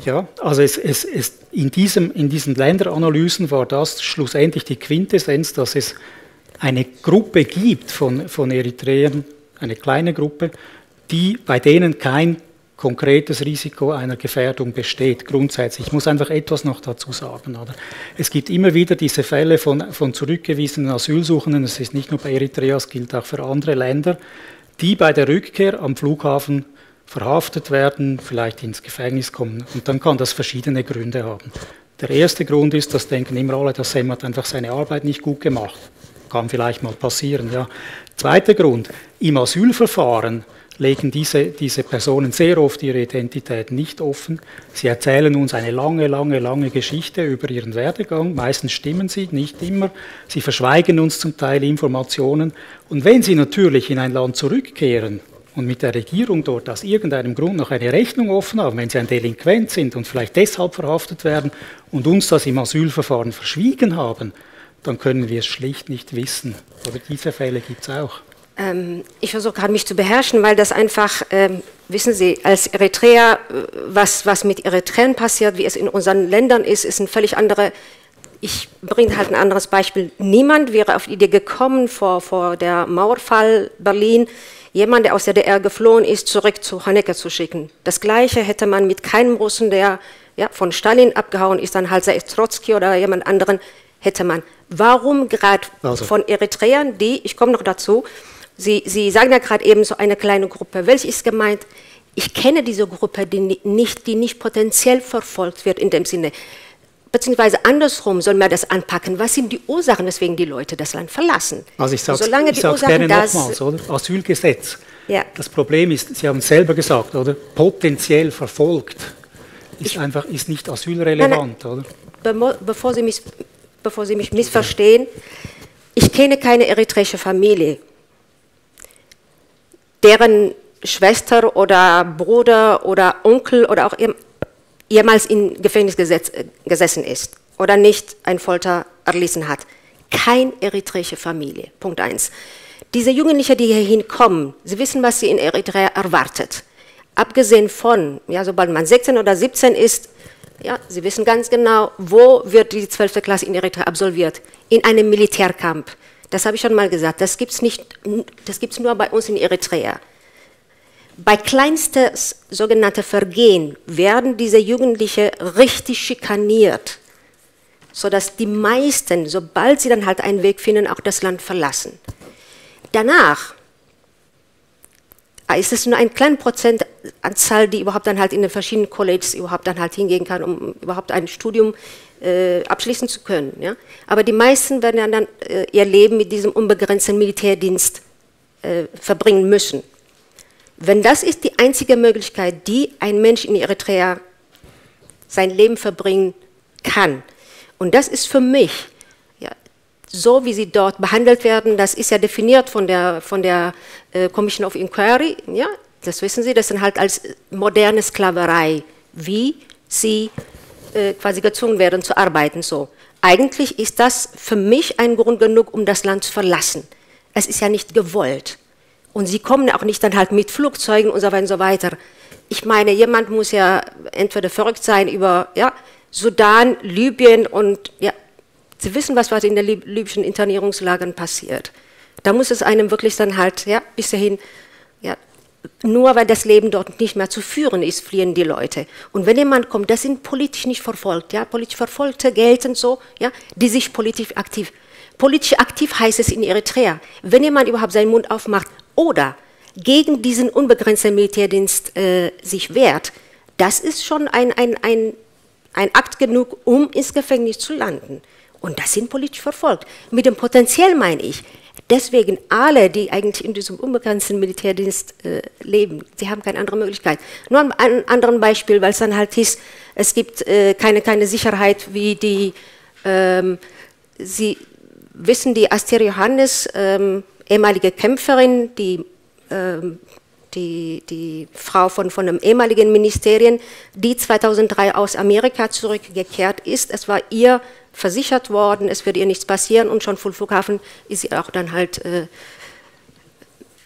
Ja, also es, es, es in, diesem, in diesen Länderanalysen war das schlussendlich die Quintessenz, dass es eine Gruppe gibt von, von Eritreern, eine kleine Gruppe, die, bei denen kein konkretes Risiko einer Gefährdung besteht, grundsätzlich. Ich muss einfach etwas noch dazu sagen. Oder? Es gibt immer wieder diese Fälle von, von zurückgewiesenen Asylsuchenden, es ist nicht nur bei Eritrea, es gilt auch für andere Länder, die bei der Rückkehr am Flughafen verhaftet werden, vielleicht ins Gefängnis kommen. Und dann kann das verschiedene Gründe haben. Der erste Grund ist, das denken immer alle, dass Sam hat einfach seine Arbeit nicht gut gemacht. Kann vielleicht mal passieren. Ja. Zweiter Grund, im Asylverfahren legen diese, diese Personen sehr oft ihre Identität nicht offen. Sie erzählen uns eine lange, lange, lange Geschichte über ihren Werdegang. Meistens stimmen sie, nicht immer. Sie verschweigen uns zum Teil Informationen. Und wenn sie natürlich in ein Land zurückkehren und mit der Regierung dort aus irgendeinem Grund noch eine Rechnung offen haben, wenn sie ein Delinquent sind und vielleicht deshalb verhaftet werden und uns das im Asylverfahren verschwiegen haben, dann können wir es schlicht nicht wissen. Aber diese Fälle gibt es auch. Ähm, ich versuche gerade mich zu beherrschen, weil das einfach, ähm, wissen Sie, als Eritreer, was, was mit Eritreern passiert, wie es in unseren Ländern ist, ist ein völlig andere. Ich bringe halt ein anderes Beispiel. Niemand wäre auf die Idee gekommen, vor, vor der Mauerfall Berlin, jemand, der aus der D D R geflohen ist, zurück zu Honecker zu schicken. Das Gleiche hätte man mit keinem Russen, der ja, von Stalin abgehauen ist, dann halt sei es Trotzki oder jemand anderen, hätte man. Warum gerade also. von Eritreern, die, ich komme noch dazu, Sie, Sie sagen ja gerade eben so eine kleine Gruppe. Welche ist gemeint? Ich kenne diese Gruppe, die nicht, die nicht potenziell verfolgt wird in dem Sinne. Beziehungsweise andersrum soll man das anpacken. Was sind die Ursachen, weswegen die Leute das Land verlassen? Also ich sage es gerne nochmals, oder? Asylgesetz. Ja. Das Problem ist, Sie haben es selber gesagt, oder? Potenziell verfolgt ist ich, einfach ist nicht asylrelevant, nein, nein. oder? Bevor Sie mich, bevor Sie mich missverstehen, ich kenne keine eritreische Familie, deren Schwester oder Bruder oder Onkel oder auch jemals im Gefängnis gesetz, gesessen ist oder nicht ein Folter erlitten hat. Kein eritreische Familie, Punkt eins. Diese Jugendlichen, die hier hinkommen, sie wissen, was sie in Eritrea erwartet. Abgesehen von, ja, sobald man sechzehn oder siebzehn ist, ja, sie wissen ganz genau, wo wird die zwölfte Klasse in Eritrea absolviert. In einem Militärcamp. Das habe ich schon mal gesagt, das gibt es nicht, das gibt es nur bei uns in Eritrea. Bei kleinsten sogenannten Vergehen werden diese Jugendlichen richtig schikaniert, sodass die meisten, sobald sie dann halt einen Weg finden, auch das Land verlassen. Danach ist es nur eine kleine Prozentanzahl, die überhaupt dann halt in den verschiedenen Colleges überhaupt dann halt hingehen kann, um überhaupt ein Studium äh, abschließen zu können. Ja? Aber die meisten werden dann äh, ihr Leben mit diesem unbegrenzten Militärdienst äh, verbringen müssen. Wenn das ist die einzige Möglichkeit, die ein Mensch in Eritrea sein Leben verbringen kann, und das ist für mich, ja, so wie sie dort behandelt werden, das ist ja definiert von der, von der äh, Commission of Inquiry, ja, das wissen Sie, das sind halt als moderne Sklaverei, wie sie äh, quasi gezwungen werden zu arbeiten. So. Eigentlich ist das für mich ein Grund genug, um das Land zu verlassen. Es ist ja nicht gewollt. Und sie kommen auch nicht dann halt mit Flugzeugen und so weiter und so weiter. Ich meine, jemand muss ja entweder verrückt sein über ja, Sudan, Libyen und ja, Sie wissen, was in den libyschen Internierungslagern passiert. Da muss es einem wirklich dann halt, ja, bis dahin, ja, nur weil das Leben dort nicht mehr zu führen ist, fliehen die Leute. Und wenn jemand kommt, das sind politisch nicht verfolgt, ja, politisch Verfolgte gelten so, ja, die sich politisch aktiv. Politisch aktiv heißt es in Eritrea, wenn jemand überhaupt seinen Mund aufmacht oder gegen diesen unbegrenzten Militärdienst äh, sich wehrt, das ist schon ein, ein, ein, ein Akt genug, um ins Gefängnis zu landen. Und das sind politisch verfolgt. Mit dem Potenzial meine ich, deswegen alle, die eigentlich in diesem unbegrenzten Militärdienst äh, leben, sie haben keine andere Möglichkeit. Nur ein, ein anderes Beispiel, weil es dann halt hieß, es gibt äh, keine, keine Sicherheit, wie die, ähm, Sie wissen, die Aster Johannes, ähm, ehemalige Kämpferin, die, ähm, die, die Frau von, von einem ehemaligen Ministerien, die zweitausenddrei aus Amerika zurückgekehrt ist. Es war ihr versichert worden, es wird ihr nichts passieren und schon vom Flughafen ist sie auch dann halt äh,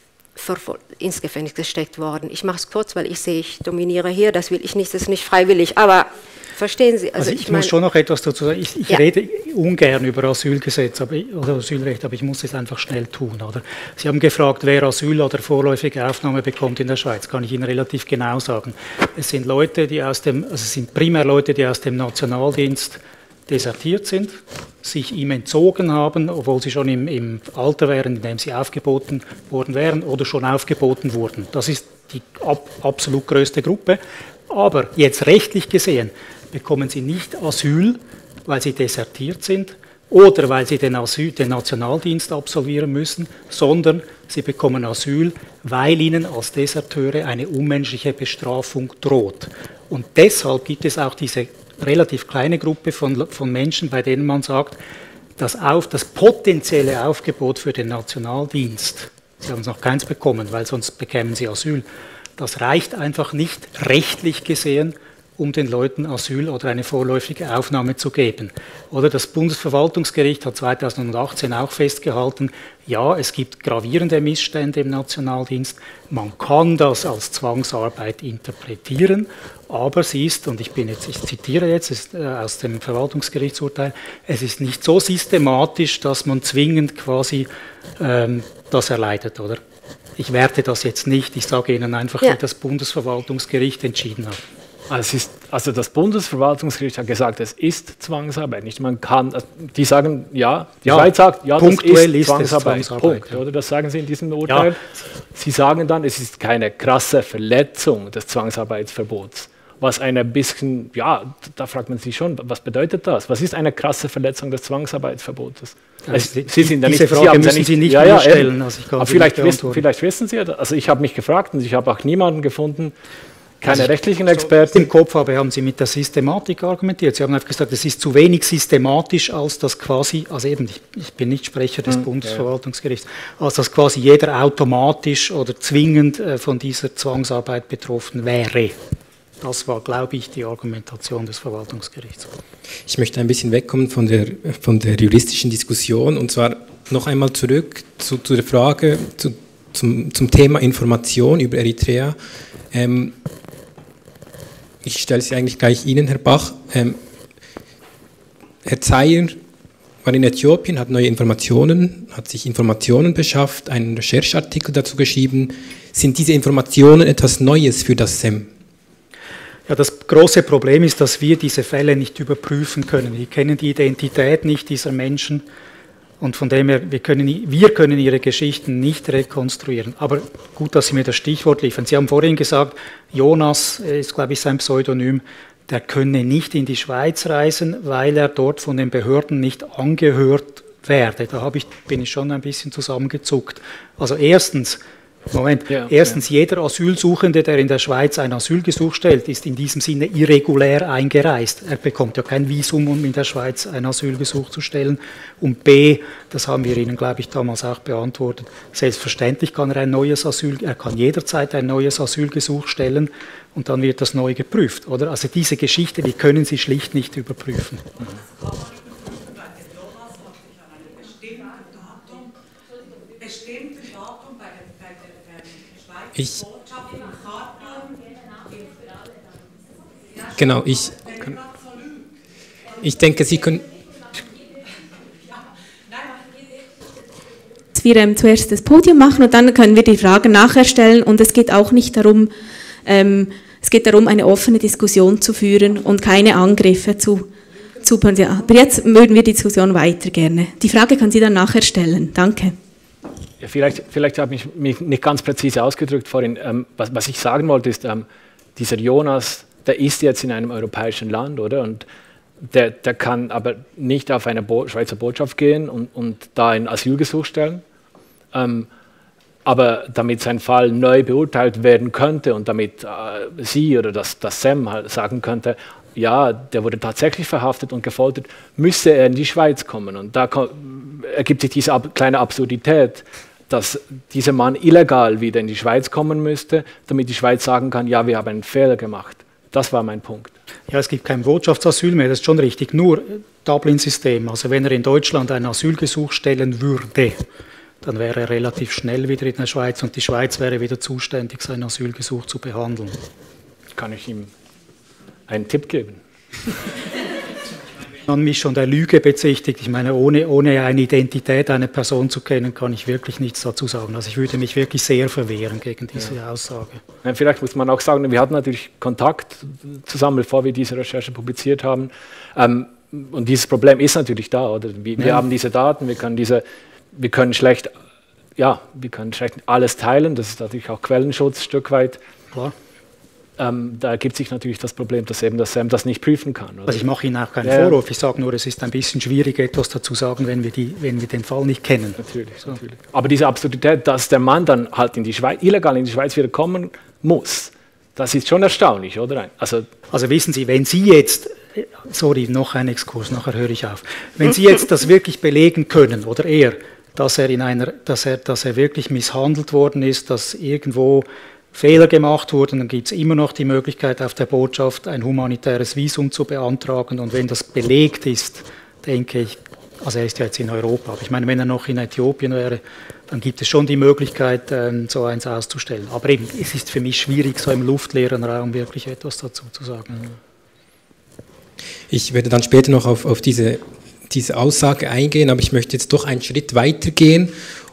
ins Gefängnis gesteckt worden. Ich mache es kurz, weil ich sehe, ich dominiere hier, das will ich nicht, das ist nicht freiwillig, aber verstehen Sie? Also, also ich, ich mein, muss schon noch etwas dazu sagen. Ich, ich ja. rede ungern über Asylgesetz aber, oder Asylrecht, aber ich muss es einfach schnell tun. Oder? Sie haben gefragt, wer Asyl oder vorläufige Aufnahme bekommt in der Schweiz. Kann ich Ihnen relativ genau sagen. Es sind Leute, die aus dem, also es sind primär Leute, die aus dem Nationaldienst desertiert sind, sich ihm entzogen haben, obwohl sie schon im, im Alter wären, in dem sie aufgeboten worden wären oder schon aufgeboten wurden. Das ist die ab, absolut größte Gruppe. Aber jetzt rechtlich gesehen bekommen sie nicht Asyl, weil sie desertiert sind oder weil sie den, Asyl, den Nationaldienst absolvieren müssen, sondern sie bekommen Asyl, weil ihnen als Deserteure eine unmenschliche Bestrafung droht. Und deshalb gibt es auch diese relativ kleine Gruppe von, von Menschen, bei denen man sagt, das, auf, das potenzielle Aufgebot für den Nationaldienst, sie haben es noch keins bekommen, weil sonst bekämen sie Asyl, das reicht einfach nicht rechtlich gesehen, um den Leuten Asyl oder eine vorläufige Aufnahme zu geben. Oder das Bundesverwaltungsgericht hat zweitausendachtzehn auch festgehalten, ja, es gibt gravierende Missstände im Nationaldienst, man kann das als Zwangsarbeit interpretieren, aber sie ist, und ich bin jetzt, ich zitiere jetzt ist, äh, aus dem Verwaltungsgerichtsurteil, es ist nicht so systematisch, dass man zwingend quasi ähm, das erleidet, oder? Ich werte das jetzt nicht, ich sage Ihnen einfach, ja. wie das Bundesverwaltungsgericht entschieden hat. Also, ist, also das Bundesverwaltungsgericht hat gesagt, es ist Zwangsarbeit. Nicht man kann, die sagen, ja, die ja, Schweiz sagt, ja, das ist Zwangsarbeit. Ist Zwangsarbeit Punkt, ja. Oder? Das sagen sie in diesem Urteil. Ja. Sie sagen dann, es ist keine krasse Verletzung des Zwangsarbeitsverbots. Was eine bisschen, ja, da fragt man sich schon, was bedeutet das? Was ist eine krasse Verletzung des Zwangsarbeitsverbotes? Also Sie, Sie sind da nicht, Frage Sie haben müssen nicht, Sie nicht ja, ja, stellen. Also ich kann aber vielleicht, wissen, vielleicht wissen Sie, also ich habe mich gefragt und ich habe auch niemanden gefunden, keine also rechtlichen Experten. So im Kopf aber haben Sie mit der Systematik argumentiert. Sie haben einfach gesagt, es ist zu wenig systematisch, als das quasi, also eben, ich, ich bin nicht Sprecher des hm, Bundesverwaltungsgerichts, als dass quasi jeder automatisch oder zwingend äh, von dieser Zwangsarbeit betroffen wäre. Das war, glaube ich, die Argumentation des Verwaltungsgerichts. Ich möchte ein bisschen wegkommen von der, von der juristischen Diskussion und zwar noch einmal zurück zu, zu der Frage, zu, zum, zum Thema Information über Eritrea. Ähm, ich stelle sie eigentlich gleich Ihnen, Herr Bach. Ähm, Herr Zeyer war in Äthiopien, hat neue Informationen, hat sich Informationen beschafft, einen Rechercheartikel dazu geschrieben. Sind diese Informationen etwas Neues für das S E M? Ja, das große Problem ist, dass wir diese Fälle nicht überprüfen können. Wir kennen die Identität nicht dieser Menschen und von dem her, wir können, wir können ihre Geschichten nicht rekonstruieren. Aber gut, dass Sie mir das Stichwort liefern. Sie haben vorhin gesagt, Jonas ist, glaube ich, sein Pseudonym, der könne nicht in die Schweiz reisen, weil er dort von den Behörden nicht angehört werde. Da habe ich, bin ich schon ein bisschen zusammengezuckt. Also erstens, Moment. Ja, Erstens, ja. jeder Asylsuchende, der in der Schweiz ein Asylgesuch stellt, ist in diesem Sinne irregulär eingereist. Er bekommt ja kein Visum, um in der Schweiz ein Asylgesuch zu stellen. Und B, das haben wir Ihnen, glaube ich, damals auch beantwortet, selbstverständlich kann er ein neues Asyl, er kann jederzeit ein neues Asylgesuch stellen und dann wird das neu geprüft, oder? Also diese Geschichte, die können Sie schlicht nicht überprüfen. Mhm. Ich, genau, ich, ich denke, Sie können... Wir ähm, zuerst das Podium machen und dann können wir die Fragen nachher stellen und es geht auch nicht darum, ähm, es geht darum, eine offene Diskussion zu führen und keine Angriffe zu, zu... Ja, aber jetzt mögen wir die Diskussion weiter gerne. Die Frage können Sie dann nachher stellen. Danke. Ja, vielleicht, vielleicht habe ich mich nicht ganz präzise ausgedrückt vorhin. Ähm, was, was ich sagen wollte, ist, ähm, dieser Jonas, der ist jetzt in einem europäischen Land, oder? Und der, der kann aber nicht auf eine Bo- Schweizer Botschaft gehen und, und da ein Asylgesuch stellen. Ähm, aber damit sein Fall neu beurteilt werden könnte und damit äh, Sie oder das, das S E M halt sagen könnte, ja, der wurde tatsächlich verhaftet und gefoltert, müsse er in die Schweiz kommen. Und da ergibt sich diese ab- kleine Absurdität, dass dieser Mann illegal wieder in die Schweiz kommen müsste, damit die Schweiz sagen kann, ja, wir haben einen Fehler gemacht. Das war mein Punkt. Ja, es gibt kein Botschaftsasyl mehr, das ist schon richtig. Nur Dublin-System, also wenn er in Deutschland ein Asylgesuch stellen würde, dann wäre er relativ schnell wieder in der Schweiz und die Schweiz wäre wieder zuständig, sein Asylgesuch zu behandeln. Kann ich ihm einen Tipp geben? Man mich schon der Lüge bezichtigt. Ich meine, ohne, ohne eine Identität einer Person zu kennen, kann ich wirklich nichts dazu sagen. Also ich würde mich wirklich sehr verwehren gegen diese ja. Aussage. Ja, vielleicht muss man auch sagen, wir hatten natürlich Kontakt zusammen, bevor wir diese Recherche publiziert haben. Ähm, und dieses Problem ist natürlich da, oder? Wir, wir ja. haben diese Daten, wir können diese, wir können schlecht, ja, wir können schlecht alles teilen. Das ist natürlich auch Quellenschutz ein Stück weit. Klar. Ähm, da ergibt sich natürlich das Problem, dass eben das SAM das nicht prüfen kann. Oder? Also ich mache Ihnen auch keinen ja. Vorwurf, ich sage nur, es ist ein bisschen schwierig, etwas dazu zu sagen, wenn wir, die, wenn wir den Fall nicht kennen. Natürlich, so. natürlich. Aber diese Absurdität, dass der Mann dann halt in die Schweiz, illegal in die Schweiz wieder kommen muss, das ist schon erstaunlich, oder? Also, also wissen Sie, wenn Sie jetzt, sorry, noch ein Exkurs, nachher höre ich auf, wenn Sie jetzt das wirklich belegen können, oder er, dass er, in einer, dass er, dass er wirklich misshandelt worden ist, dass irgendwo Fehler gemacht wurden, dann gibt es immer noch die Möglichkeit, auf der Botschaft ein humanitäres Visum zu beantragen. Und wenn das belegt ist, denke ich, also er ist ja jetzt in Europa, aber ich meine, wenn er noch in Äthiopien wäre, dann gibt es schon die Möglichkeit, so eins auszustellen. Aber eben, es ist für mich schwierig, so im luftleeren Raum wirklich etwas dazu zu sagen. Ich werde dann später noch auf, auf diese, diese Aussage eingehen, aber ich möchte jetzt doch einen Schritt weiter gehen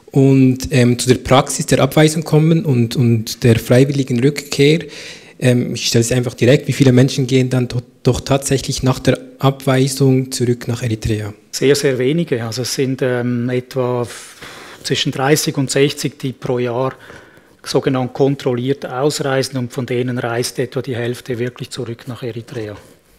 und ähm, zu der Praxis der Abweisung kommen und, und der freiwilligen Rückkehr. Ähm, ich stelle es einfach direkt, wie viele Menschen gehen dann doch, doch tatsächlich nach der Abweisung zurück nach Eritrea? Sehr, sehr wenige. Also es sind ähm, etwa zwischen dreißig und sechzig, die pro Jahr sogenannt kontrolliert ausreisen, und von denen reist etwa die Hälfte wirklich zurück nach Eritrea.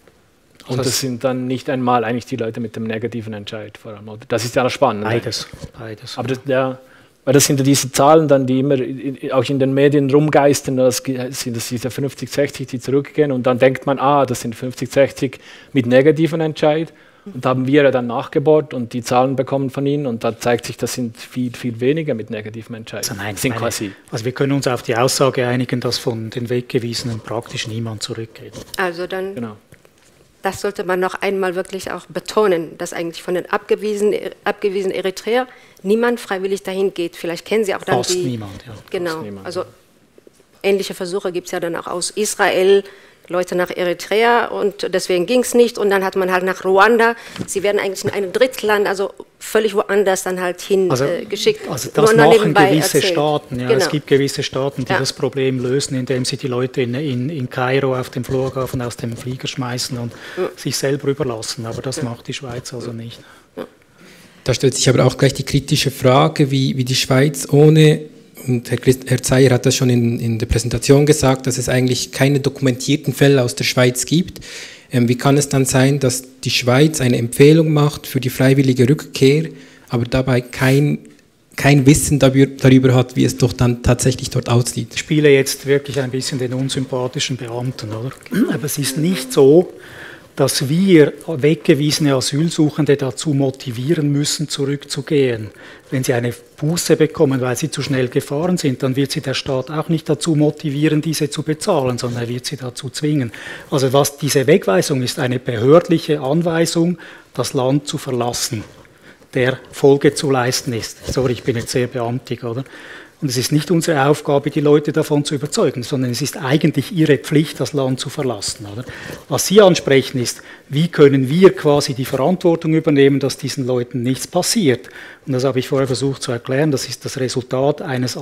Und das, das sind dann nicht einmal eigentlich die Leute mit dem negativen Entscheid vor allem. Das ist ja spannend. Beides, beides. Aber das, ja, weil das sind ja diese Zahlen dann, die immer auch in den Medien rumgeistern, das sind das diese fünfzig, sechzig, die zurückgehen, und dann denkt man, ah, das sind fünfzig, sechzig mit negativen Entscheid, und da haben wir ja dann nachgebohrt und die Zahlen bekommen von ihnen, und da zeigt sich, das sind viel, viel weniger mit negativen Entscheid. Also nein, sind meine, quasi also wir können uns auf die Aussage einigen, dass von den Weggewiesenen praktisch niemand zurückgeht. Also dann... Genau. Das sollte man noch einmal wirklich auch betonen, dass eigentlich von den abgewiesenen, abgewiesenen Eritreer niemand freiwillig dahin geht. Vielleicht kennen Sie auch dann Fast die... niemand, ja. Genau, Fast niemand, also ähnliche Versuche gibt es ja dann auch aus Israel, Leute nach Eritrea, und deswegen ging es nicht, und dann hat man halt nach Ruanda. Sie werden eigentlich in ein Drittland, also völlig woanders dann halt hingeschickt. Also, äh, also das machen gewisse erzählt. Staaten. Ja. Genau. Es gibt gewisse Staaten, die ja. das Problem lösen, indem sie die Leute in, in, in Kairo auf dem Flughafen aus dem Flieger schmeißen und ja. sich selber überlassen. Aber das ja. macht die Schweiz also nicht. Ja. Da stellt sich aber auch gleich die kritische Frage, wie, wie die Schweiz ohne... Und Herr, Christ, Herr Zeyer hat das schon in, in der Präsentation gesagt, dass es eigentlich keine dokumentierten Fälle aus der Schweiz gibt. Ähm, wie kann es dann sein, dass die Schweiz eine Empfehlung macht für die freiwillige Rückkehr, aber dabei kein, kein Wissen darüber, darüber hat, wie es doch dann tatsächlich dort aussieht? Ich spiele jetzt wirklich ein bisschen den unsympathischen Beamten, oder? Aber es ist nicht so, dass wir weggewiesene Asylsuchende dazu motivieren müssen, zurückzugehen. Wenn sie eine Buße bekommen, weil sie zu schnell gefahren sind, dann wird sie der Staat auch nicht dazu motivieren, diese zu bezahlen, sondern er wird sie dazu zwingen. Also was diese Wegweisung ist, eine behördliche Anweisung, das Land zu verlassen, der Folge zu leisten ist. Sorry, ich bin jetzt sehr beamtig, oder? Und es ist nicht unsere Aufgabe, die Leute davon zu überzeugen, sondern es ist eigentlich ihre Pflicht, das Land zu verlassen. Oder? Was Sie ansprechen ist, wie können wir quasi die Verantwortung übernehmen, dass diesen Leuten nichts passiert. Und das habe ich vorher versucht zu erklären, das ist das Resultat eines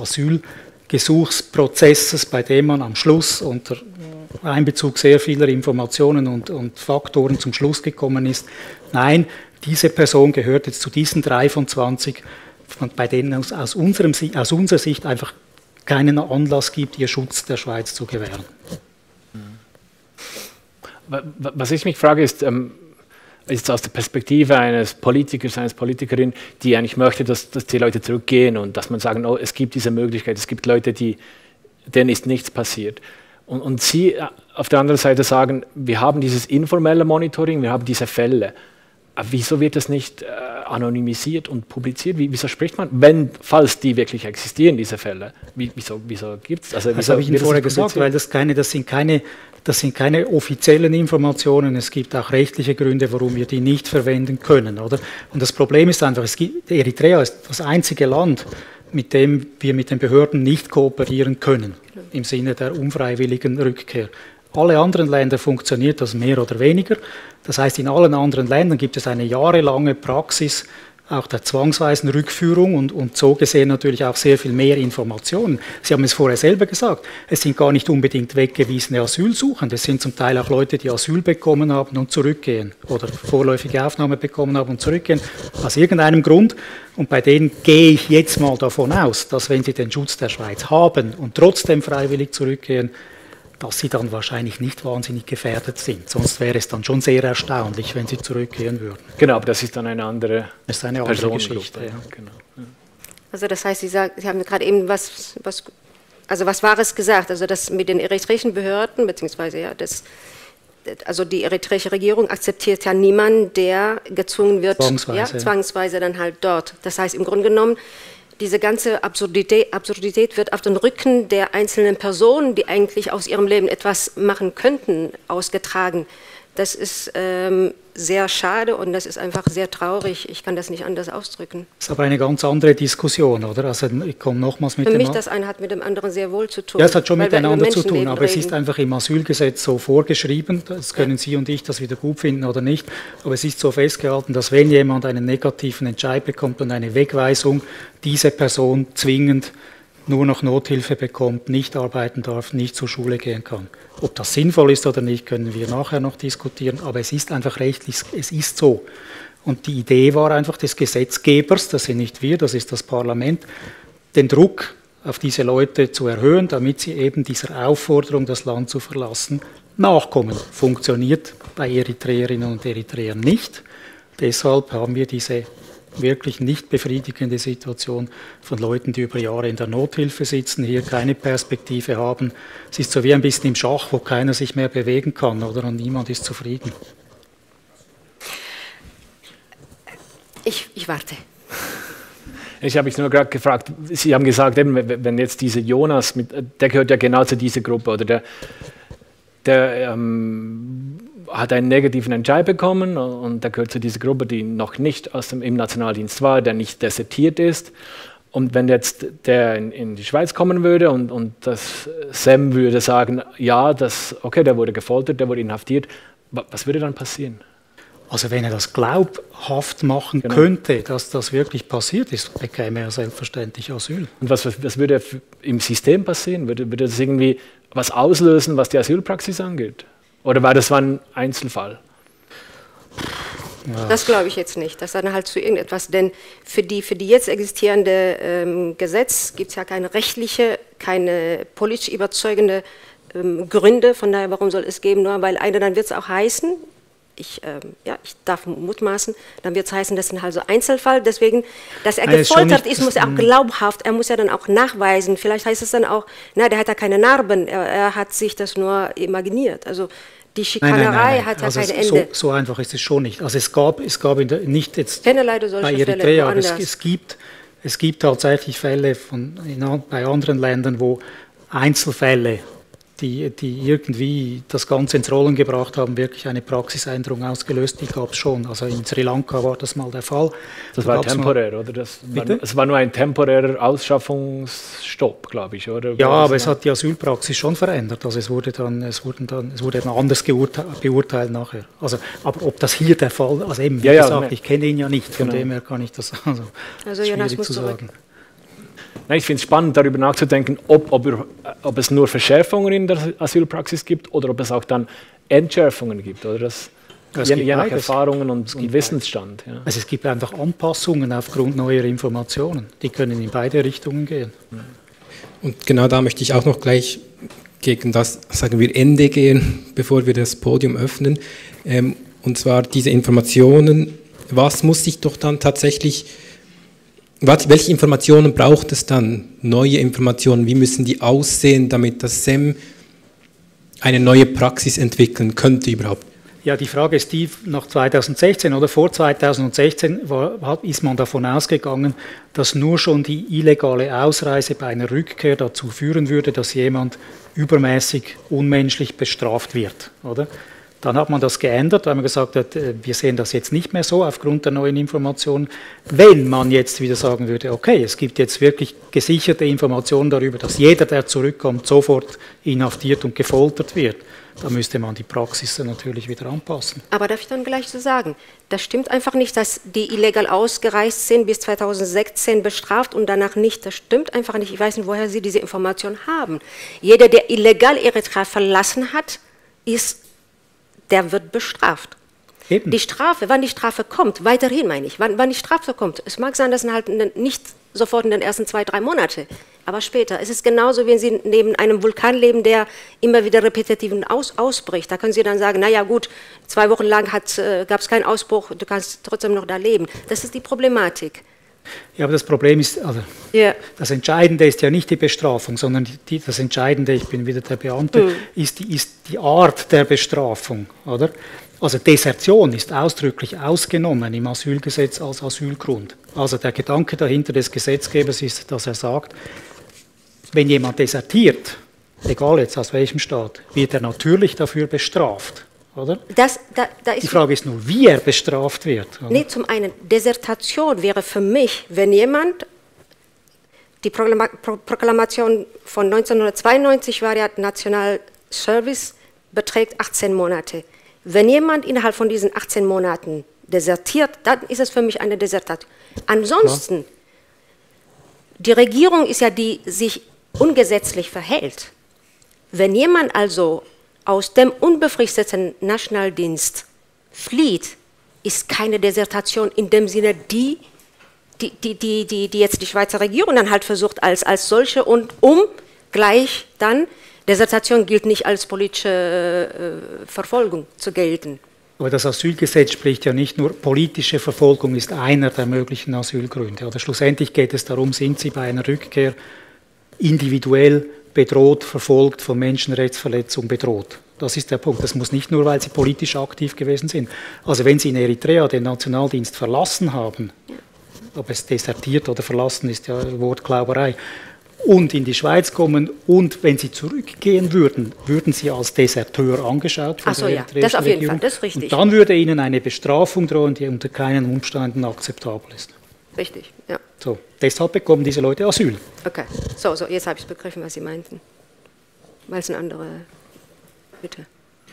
Asylgesuchsprozesses, bei dem man am Schluss unter Einbezug sehr vieler Informationen und, und Faktoren zum Schluss gekommen ist, nein, diese Person gehört jetzt zu diesen drei von zwanzig, bei denen es aus, unserem, aus unserer Sicht einfach keinen Anlass gibt, ihr Schutz der Schweiz zu gewähren. Was ich mich frage, ist, ähm, ist aus der Perspektive eines Politikers, eines Politikerin, die eigentlich möchte, dass, dass die Leute zurückgehen und dass man sagen, oh, es gibt diese Möglichkeit, es gibt Leute, die, denen ist nichts passiert. Und, und Sie auf der anderen Seite sagen, wir haben dieses informelle Monitoring, wir haben diese Fälle. wieso wird das nicht äh, anonymisiert und publiziert? Wie, wieso spricht man, wenn, falls die wirklich existieren, diese Fälle? Wie, wieso wieso gibt es? Also, das habe ich Ihnen vorher gesagt, weil das, keine, das, sind keine, das sind keine offiziellen Informationen. Es gibt auch rechtliche Gründe, warum wir die nicht verwenden können. Oder? Und das Problem ist einfach, es gibt, Eritrea ist das einzige Land, mit dem wir mit den Behörden nicht kooperieren können, im Sinne der unfreiwilligen Rückkehr. Alle anderen Länder funktioniert das mehr oder weniger. Das heißt, in allen anderen Ländern gibt es eine jahrelange Praxis auch der zwangsweisen Rückführung und, und so gesehen natürlich auch sehr viel mehr Informationen. Sie haben es vorher selber gesagt, es sind gar nicht unbedingt weggewiesene Asylsuchende, es sind zum Teil auch Leute, die Asyl bekommen haben und zurückgehen oder vorläufige Aufnahme bekommen haben und zurückgehen, aus irgendeinem Grund. Und bei denen gehe ich jetzt mal davon aus, dass wenn sie den Schutz der Schweiz haben und trotzdem freiwillig zurückgehen, dass sie dann wahrscheinlich nicht wahnsinnig gefährdet sind. Sonst wäre es dann schon sehr erstaunlich, wenn sie zurückgehen würden. Genau, aber das ist dann eine andere, das ist eine andere Geschichte. Ja. Genau. Ja. Also das heißt, Sie, sagen, Sie haben gerade eben was, was, also was Wahres gesagt, also das mit den eritreischen Behörden, beziehungsweise ja, das, also die eritreische Regierung akzeptiert ja niemanden, der gezwungen wird, zwangsweise, ja, zwangsweise dann halt dort. Das heißt, im Grunde genommen, diese ganze Absurdität, Absurdität wird auf den Rücken der einzelnen Personen, die eigentlich aus ihrem Leben etwas machen könnten, ausgetragen. Das ist ähm, sehr schade und das ist einfach sehr traurig. Ich kann das nicht anders ausdrücken. Das ist aber eine ganz andere Diskussion, oder? Also ich komme nochmals mit Für dem mich das eine hat mit dem anderen sehr wohl zu tun. Ja, es hat schon miteinander zu tun, aber reden. Es ist einfach im Asylgesetz so vorgeschrieben, das können Sie und ich das wieder gut finden oder nicht, aber es ist so festgehalten, dass wenn jemand einen negativen Entscheid bekommt und eine Wegweisung, diese Person zwingend nur noch Nothilfe bekommt, nicht arbeiten darf, nicht zur Schule gehen kann. Ob das sinnvoll ist oder nicht, können wir nachher noch diskutieren, aber es ist einfach rechtlich, es ist so. Und die Idee war einfach des Gesetzgebers, das sind nicht wir, das ist das Parlament, den Druck auf diese Leute zu erhöhen, damit sie eben dieser Aufforderung, das Land zu verlassen, nachkommen. Funktioniert bei Eritreerinnen und Eritreern nicht. Deshalb haben wir diese wirklich nicht befriedigende Situation von Leuten, die über Jahre in der Nothilfe sitzen, hier keine Perspektive haben. Es ist so wie ein bisschen im Schach, wo keiner sich mehr bewegen kann, oder? Und niemand ist zufrieden. Ich, ich warte. Ich habe mich nur gerade gefragt, Sie haben gesagt, eben, wenn jetzt dieser Jonas, mit, der gehört ja genau zu dieser Gruppe, oder der, der ähm, hat einen negativen Entscheid bekommen und der gehört zu dieser Gruppe, die noch nicht aus dem, im Nationaldienst war, der nicht desertiert ist. Und wenn jetzt der in, in die Schweiz kommen würde und, und das S E M würde sagen, ja, das, okay, der wurde gefoltert, der wurde inhaftiert, was würde dann passieren? Also wenn er das glaubhaft machen genau. könnte, dass das wirklich passiert ist, bekäme er selbstverständlich Asyl. Und was, was würde im System passieren? Würde, würde das irgendwie was auslösen, was die Asylpraxis angeht? Oder war das ein Einzelfall? Ja. Das glaube ich jetzt nicht. Das dann halt zu irgendetwas, denn für die, für die jetzt existierende ähm, Gesetz gibt es ja keine rechtliche, keine politisch überzeugende ähm, Gründe. Von daher, warum soll es geben? Nur weil einer, dann wird es auch heißen, ich, ähm, ja, ich darf mutmaßen, dann wird es heißen, das ist halt so Einzelfall. Deswegen, dass er gefoltert ist, muss er auch glaubhaft, er muss ja dann auch nachweisen. Vielleicht heißt es dann auch, na, der hat ja keine Narben, er, er hat sich das nur imaginiert. Also die Schikanerei nein, nein, nein, nein. hat ja also kein Ende. So, so einfach ist es schon nicht. Also es gab, es gab in der, nicht jetzt bei Eritrea, aber es, es, gibt, es gibt tatsächlich Fälle von, in, bei anderen Ländern, wo Einzelfälle, Die, die irgendwie das Ganze ins Rollen gebracht haben, wirklich eine Praxisänderung ausgelöst, die gab es schon. Also in Sri Lanka war das mal der Fall. Das da war temporär, mal, oder? Das war, es war nur ein temporärer Ausschaffungsstopp, glaube ich, oder? Ja, aber es hat die Asylpraxis schon verändert. Also es wurde dann, es wurden dann, es wurde dann anders beurteilt, beurteilt nachher. Also, aber ob das hier der Fall, also eben, wie ja, gesagt, ja, ich kenne ihn ja nicht, von genau. dem her kann ich das also, also Jonas muss zurück. Sagen. Ich finde es spannend, darüber nachzudenken, ob, ob, ob es nur Verschärfungen in der Asylpraxis gibt oder ob es auch dann Entschärfungen gibt. Oder das, je, je nach Erfahrungen und, und Wissensstand. Ja. Also es gibt einfach Anpassungen aufgrund neuer Informationen. Die können in beide Richtungen gehen. Und genau da möchte ich auch noch gleich gegen das, sagen wir, Ende gehen, bevor wir das Podium öffnen. Ähm, und zwar diese Informationen, was muss sich doch dann tatsächlich... Welche Informationen braucht es dann? Neue Informationen, wie müssen die aussehen, damit das S E M eine neue Praxis entwickeln könnte überhaupt? Ja, die Frage ist die, nach zweitausendsechzehn oder vor zweitausendsechzehn war, ist man davon ausgegangen, dass nur schon die illegale Ausreise bei einer Rückkehr dazu führen würde, dass jemand übermäßig unmenschlich bestraft wird, oder? Dann hat man das geändert, weil man gesagt hat, wir sehen das jetzt nicht mehr so aufgrund der neuen Informationen. Wenn man jetzt wieder sagen würde, okay, es gibt jetzt wirklich gesicherte Informationen darüber, dass jeder, der zurückkommt, sofort inhaftiert und gefoltert wird, dann müsste man die Praxis natürlich wieder anpassen. Aber darf ich dann gleich so sagen, das stimmt einfach nicht, dass die illegal ausgereist sind, bis zweitausendsechzehn bestraft und danach nicht. Das stimmt einfach nicht. Ich weiß nicht, woher Sie diese Information haben. Jeder, der illegal Eritrea verlassen hat, ist der wird bestraft. Eben. Die Strafe, wann die Strafe kommt, weiterhin meine ich, wann, wann die Strafe kommt. Es mag sein, dass halt nicht sofort in den ersten zwei, drei Monate, aber später. Es ist genauso, wenn Sie neben einem Vulkan leben, der immer wieder repetitiv aus, ausbricht. Da können Sie dann sagen, naja gut, zwei Wochen lang äh, gab es keinen Ausbruch, du kannst trotzdem noch da leben. Das ist die Problematik. Ja, aber das Problem ist, also yeah. das Entscheidende ist ja nicht die Bestrafung, sondern die, das Entscheidende, ich bin wieder der Beamte, mm. ist, die, ist die Art der Bestrafung, oder? Also Desertion ist ausdrücklich ausgenommen im Asylgesetz als Asylgrund. Also der Gedanke dahinter des Gesetzgebers ist, dass er sagt, wenn jemand desertiert, egal jetzt aus welchem Staat, wird er natürlich dafür bestraft. Oder? Das, da, da ist die Frage ist nur, wie er bestraft wird. Oder? Nee, zum einen, Desertation wäre für mich, wenn jemand, die Proklama Pro Proklamation von neunzehnhundertzweiundneunzig war ja Nationalservice, beträgt achtzehn Monate. Wenn jemand innerhalb von diesen achtzehn Monaten desertiert, dann ist es für mich eine Desertation. Ansonsten, ja. Die Regierung ist ja die, die sich ungesetzlich verhält. Wenn jemand also aus dem unbefristeten Nationaldienst flieht, ist keine Desertation in dem Sinne die, die, die, die, die, die jetzt die Schweizer Regierung dann halt versucht als, als solche und um gleich dann, Desertation gilt nicht als politische äh, Verfolgung zu gelten. Aber das Asylgesetz spricht ja nicht nur, politische Verfolgung ist einer der möglichen Asylgründe. Oder schlussendlich geht es darum, sind Sie bei einer Rückkehr individuell bedroht, verfolgt, von Menschenrechtsverletzung bedroht. Das ist der Punkt. Das muss nicht nur, weil Sie politisch aktiv gewesen sind. Also wenn Sie in Eritrea den Nationaldienst verlassen haben, ob es desertiert oder verlassen ist ja Wortklauberei, und in die Schweiz kommen und wenn Sie zurückgehen würden, würden Sie als Deserteur angeschaut von Ach so, der ja, das auf jeden Regierung. Fall, das ist richtig. Und dann würde Ihnen eine Bestrafung drohen, die unter keinen Umständen akzeptabel ist. Richtig, ja. So, deshalb bekommen diese Leute Asyl. Okay, so, so jetzt habe ich begriffen, was Sie meinten. Weil es eine andere... Bitte.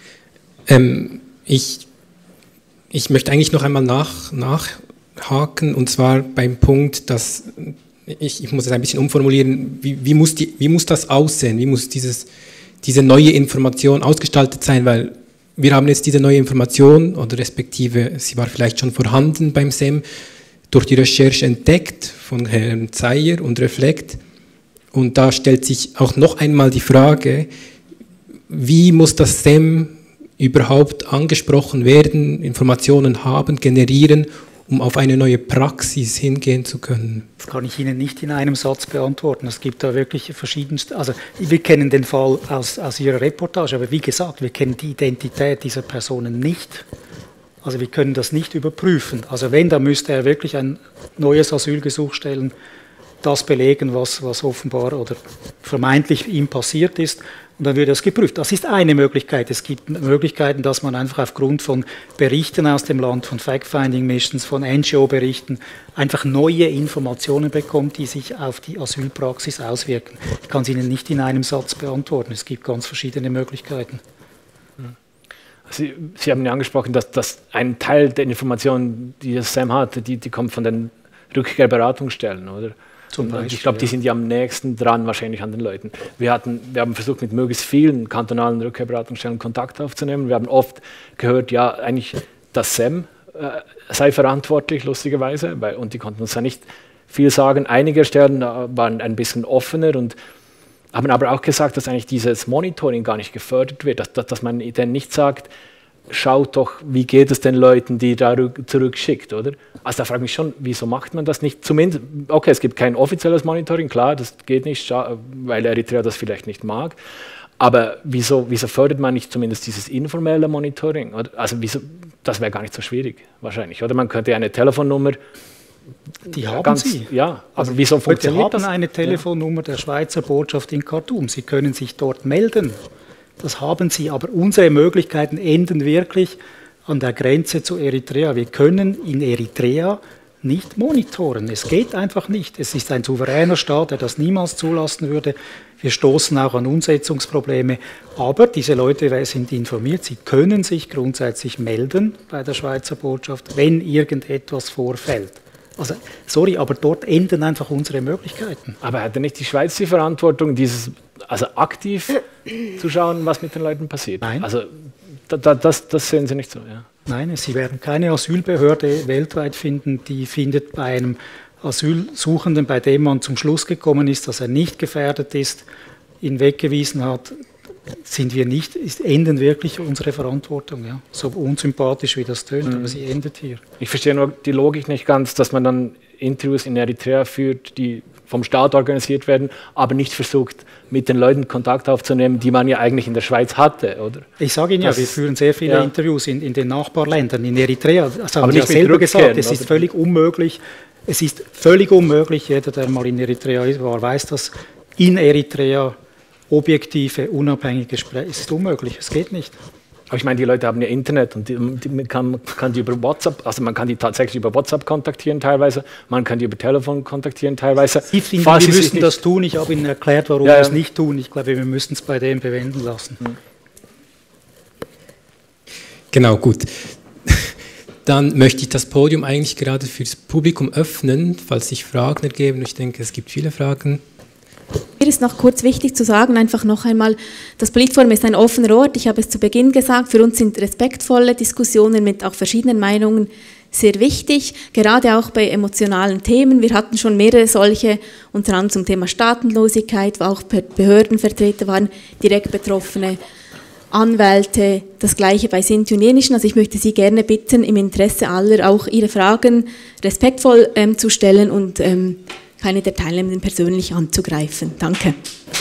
Ähm, ich, ich möchte eigentlich noch einmal nach, nachhaken, und zwar beim Punkt, dass... Ich, ich muss es ein bisschen umformulieren, wie, wie, muss die, wie muss das aussehen, wie muss dieses, diese neue Information ausgestaltet sein, weil wir haben jetzt diese neue Information, oder respektive sie war vielleicht schon vorhanden beim S E M, durch die Recherche entdeckt von Herrn Zeyer und Reflekt, und da stellt sich auch noch einmal die Frage, wie muss das S E M überhaupt angesprochen werden, Informationen haben, generieren, um auf eine neue Praxis hingehen zu können? Das kann ich Ihnen nicht in einem Satz beantworten. Es gibt da wirklich verschiedenste, also wir kennen den Fall aus, aus Ihrer Reportage, aber wie gesagt, wir kennen die Identität dieser Personen nicht. Also wir können das nicht überprüfen. Also wenn, dann müsste er wirklich ein neues Asylgesuch stellen, das belegen, was, was offenbar oder vermeintlich ihm passiert ist, und dann wird das geprüft. Das ist eine Möglichkeit. Es gibt Möglichkeiten, dass man einfach aufgrund von Berichten aus dem Land, von Fact-Finding-Missions, von N G O-Berichten einfach neue Informationen bekommt, die sich auf die Asylpraxis auswirken. Ich kann es Ihnen nicht in einem Satz beantworten. Es gibt ganz verschiedene Möglichkeiten. Sie, Sie haben ja angesprochen, dass, dass ein Teil der Informationen, die das S E M hat, die, die kommt von den Rückkehrberatungsstellen, oder? Zum Beispiel, ich glaube, die sind ja am nächsten dran wahrscheinlich an den Leuten. Wir, hatten, wir haben versucht, mit möglichst vielen kantonalen Rückkehrberatungsstellen Kontakt aufzunehmen. Wir haben oft gehört, ja, eigentlich das S E M äh, sei verantwortlich, lustigerweise, weil, und die konnten uns ja nicht viel sagen. Einige Stellen waren ein bisschen offener und haben aber auch gesagt, dass eigentlich dieses Monitoring gar nicht gefördert wird, dass, dass, dass man denen nicht sagt, schaut doch, wie geht es den Leuten, die da zurückschickt, oder? Also da frage ich mich schon, wieso macht man das nicht? Zumindest, okay, es gibt kein offizielles Monitoring, klar, das geht nicht, weil Eritrea das vielleicht nicht mag, Aber wieso, wieso fördert man nicht zumindest dieses informelle Monitoring? Oder? Also wieso, das wäre gar nicht so schwierig wahrscheinlich. Oder man könnte eine Telefonnummer... Die haben ganz, Sie. Ja, aber wieso funktioniert Sie haben das? eine Telefonnummer der Schweizer Botschaft in Khartoum. Sie können sich dort melden. Das haben Sie, aber unsere Möglichkeiten enden wirklich an der Grenze zu Eritrea. Wir können in Eritrea nicht monitoren. Es geht einfach nicht. Es ist ein souveräner Staat, der das niemals zulassen würde. Wir stoßen auch an Umsetzungsprobleme. Aber diese Leute sind informiert. Sie können sich grundsätzlich melden bei der Schweizer Botschaft, wenn irgendetwas vorfällt. Also, sorry, aber dort enden einfach unsere Möglichkeiten. Aber hat denn nicht die Schweiz die Verantwortung, dieses, also aktiv zu schauen, was mit den Leuten passiert? Nein. Also da, da, das, das sehen Sie nicht so, ja. Nein, Sie werden keine Asylbehörde weltweit finden, die findet bei einem Asylsuchenden, bei dem man zum Schluss gekommen ist, dass er nicht gefährdet ist, ihn weggewiesen hat, sind wir nicht, ist, enden wirklich unsere Verantwortung. Ja. So unsympathisch wie das tönt, mhm. aber sie endet hier. Ich verstehe nur die Logik nicht ganz, dass man dann Interviews in Eritrea führt, die vom Staat organisiert werden, aber nicht versucht, mit den Leuten Kontakt aufzunehmen, die man ja eigentlich in der Schweiz hatte, oder? Ich sage Ihnen das, ja, wir führen sehr viele ja. Interviews in, in den Nachbarländern, in Eritrea. Das haben aber Sie ja selber gesagt, es oder? ist völlig unmöglich, es ist völlig unmöglich, jeder, der mal in Eritrea war, weiß das, in Eritrea objektive, unabhängige Gespräche, es ist unmöglich, es geht nicht. Aber ich meine, die Leute haben ja Internet und die, die kann, kann die über WhatsApp, also man kann die tatsächlich über WhatsApp kontaktieren teilweise, man kann die über Telefon kontaktieren teilweise. Sie finden, wir müssen das tun, ich habe Ihnen erklärt, warum ja, wir es nicht tun. Ich glaube, wir müssen es bei dem bewenden lassen. Genau, gut. Dann möchte ich das Podium eigentlich gerade fürs Publikum öffnen, falls sich Fragen ergeben. Ich denke, es gibt viele Fragen. Mir ist noch kurz wichtig zu sagen, einfach noch einmal, das Politforum ist ein offener Ort. Ich habe es zu Beginn gesagt, für uns sind respektvolle Diskussionen mit auch verschiedenen Meinungen sehr wichtig, gerade auch bei emotionalen Themen. Wir hatten schon mehrere solche, unter anderem zum Thema Staatenlosigkeit, wo auch Behördenvertreter waren, direkt Betroffene, Anwälte, das Gleiche bei Sinti und Jenischen. Also ich möchte Sie gerne bitten, im Interesse aller auch Ihre Fragen respektvoll ähm, zu stellen und ähm, keine der Teilnehmenden persönlich anzugreifen. Danke.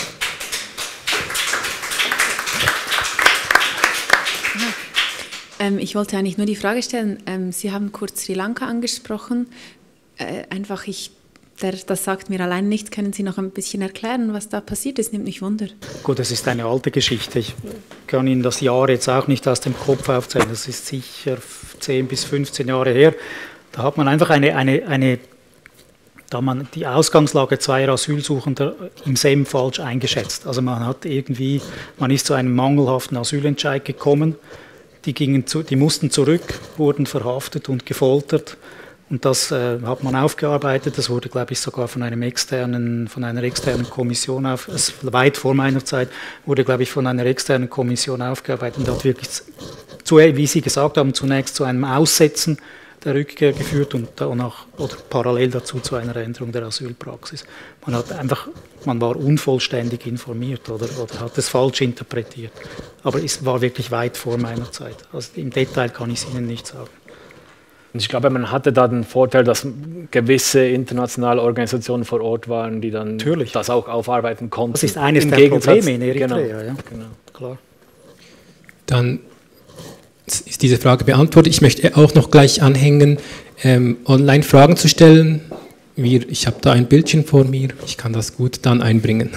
Ähm, ich wollte eigentlich nur die Frage stellen, ähm, Sie haben kurz Sri Lanka angesprochen. Äh, einfach, ich, der, das sagt mir allein nichts. Können Sie noch ein bisschen erklären, was da passiert ist? Nimmt mich Wunder. Gut, das ist eine alte Geschichte. Ich kann Ihnen das Jahr jetzt auch nicht aus dem Kopf aufzählen. Das ist sicher zehn bis fünfzehn Jahre her. Da hat man einfach eine, eine, eine da man die Ausgangslage zweier Asylsuchender im S E M falsch eingeschätzt. Also man hat irgendwie, man ist zu einem mangelhaften Asylentscheid gekommen. Die, gingen zu, die mussten zurück, wurden verhaftet und gefoltert. Und das äh, hat man aufgearbeitet. Das wurde, glaube ich, sogar von einem externen, von einer externen Kommission auf, also weit vor meiner Zeit, wurde, glaube ich, von einer externen Kommission aufgearbeitet und hat wirklich, zu, wie Sie gesagt haben, zunächst zu einem Aussetzen der Rückkehr geführt und danach oder parallel dazu zu einer Änderung der Asylpraxis. Man hat einfach, man war unvollständig informiert oder, oder hat es falsch interpretiert. Aber es war wirklich weit vor meiner Zeit. Also im Detail kann ich es Ihnen nicht sagen. Und ich glaube, man hatte da den Vorteil, dass gewisse internationale Organisationen vor Ort waren, die dann Natürlich. das auch aufarbeiten konnten. Das ist eines Im der Gegensatz, Probleme in Eritrea. Genau, ja. genau. Klar. Dann ist diese Frage beantwortet. Ich möchte auch noch gleich anhängen, ähm, online Fragen zu stellen. Wir, ich habe da ein Bildchen vor mir, ich kann das gut dann einbringen.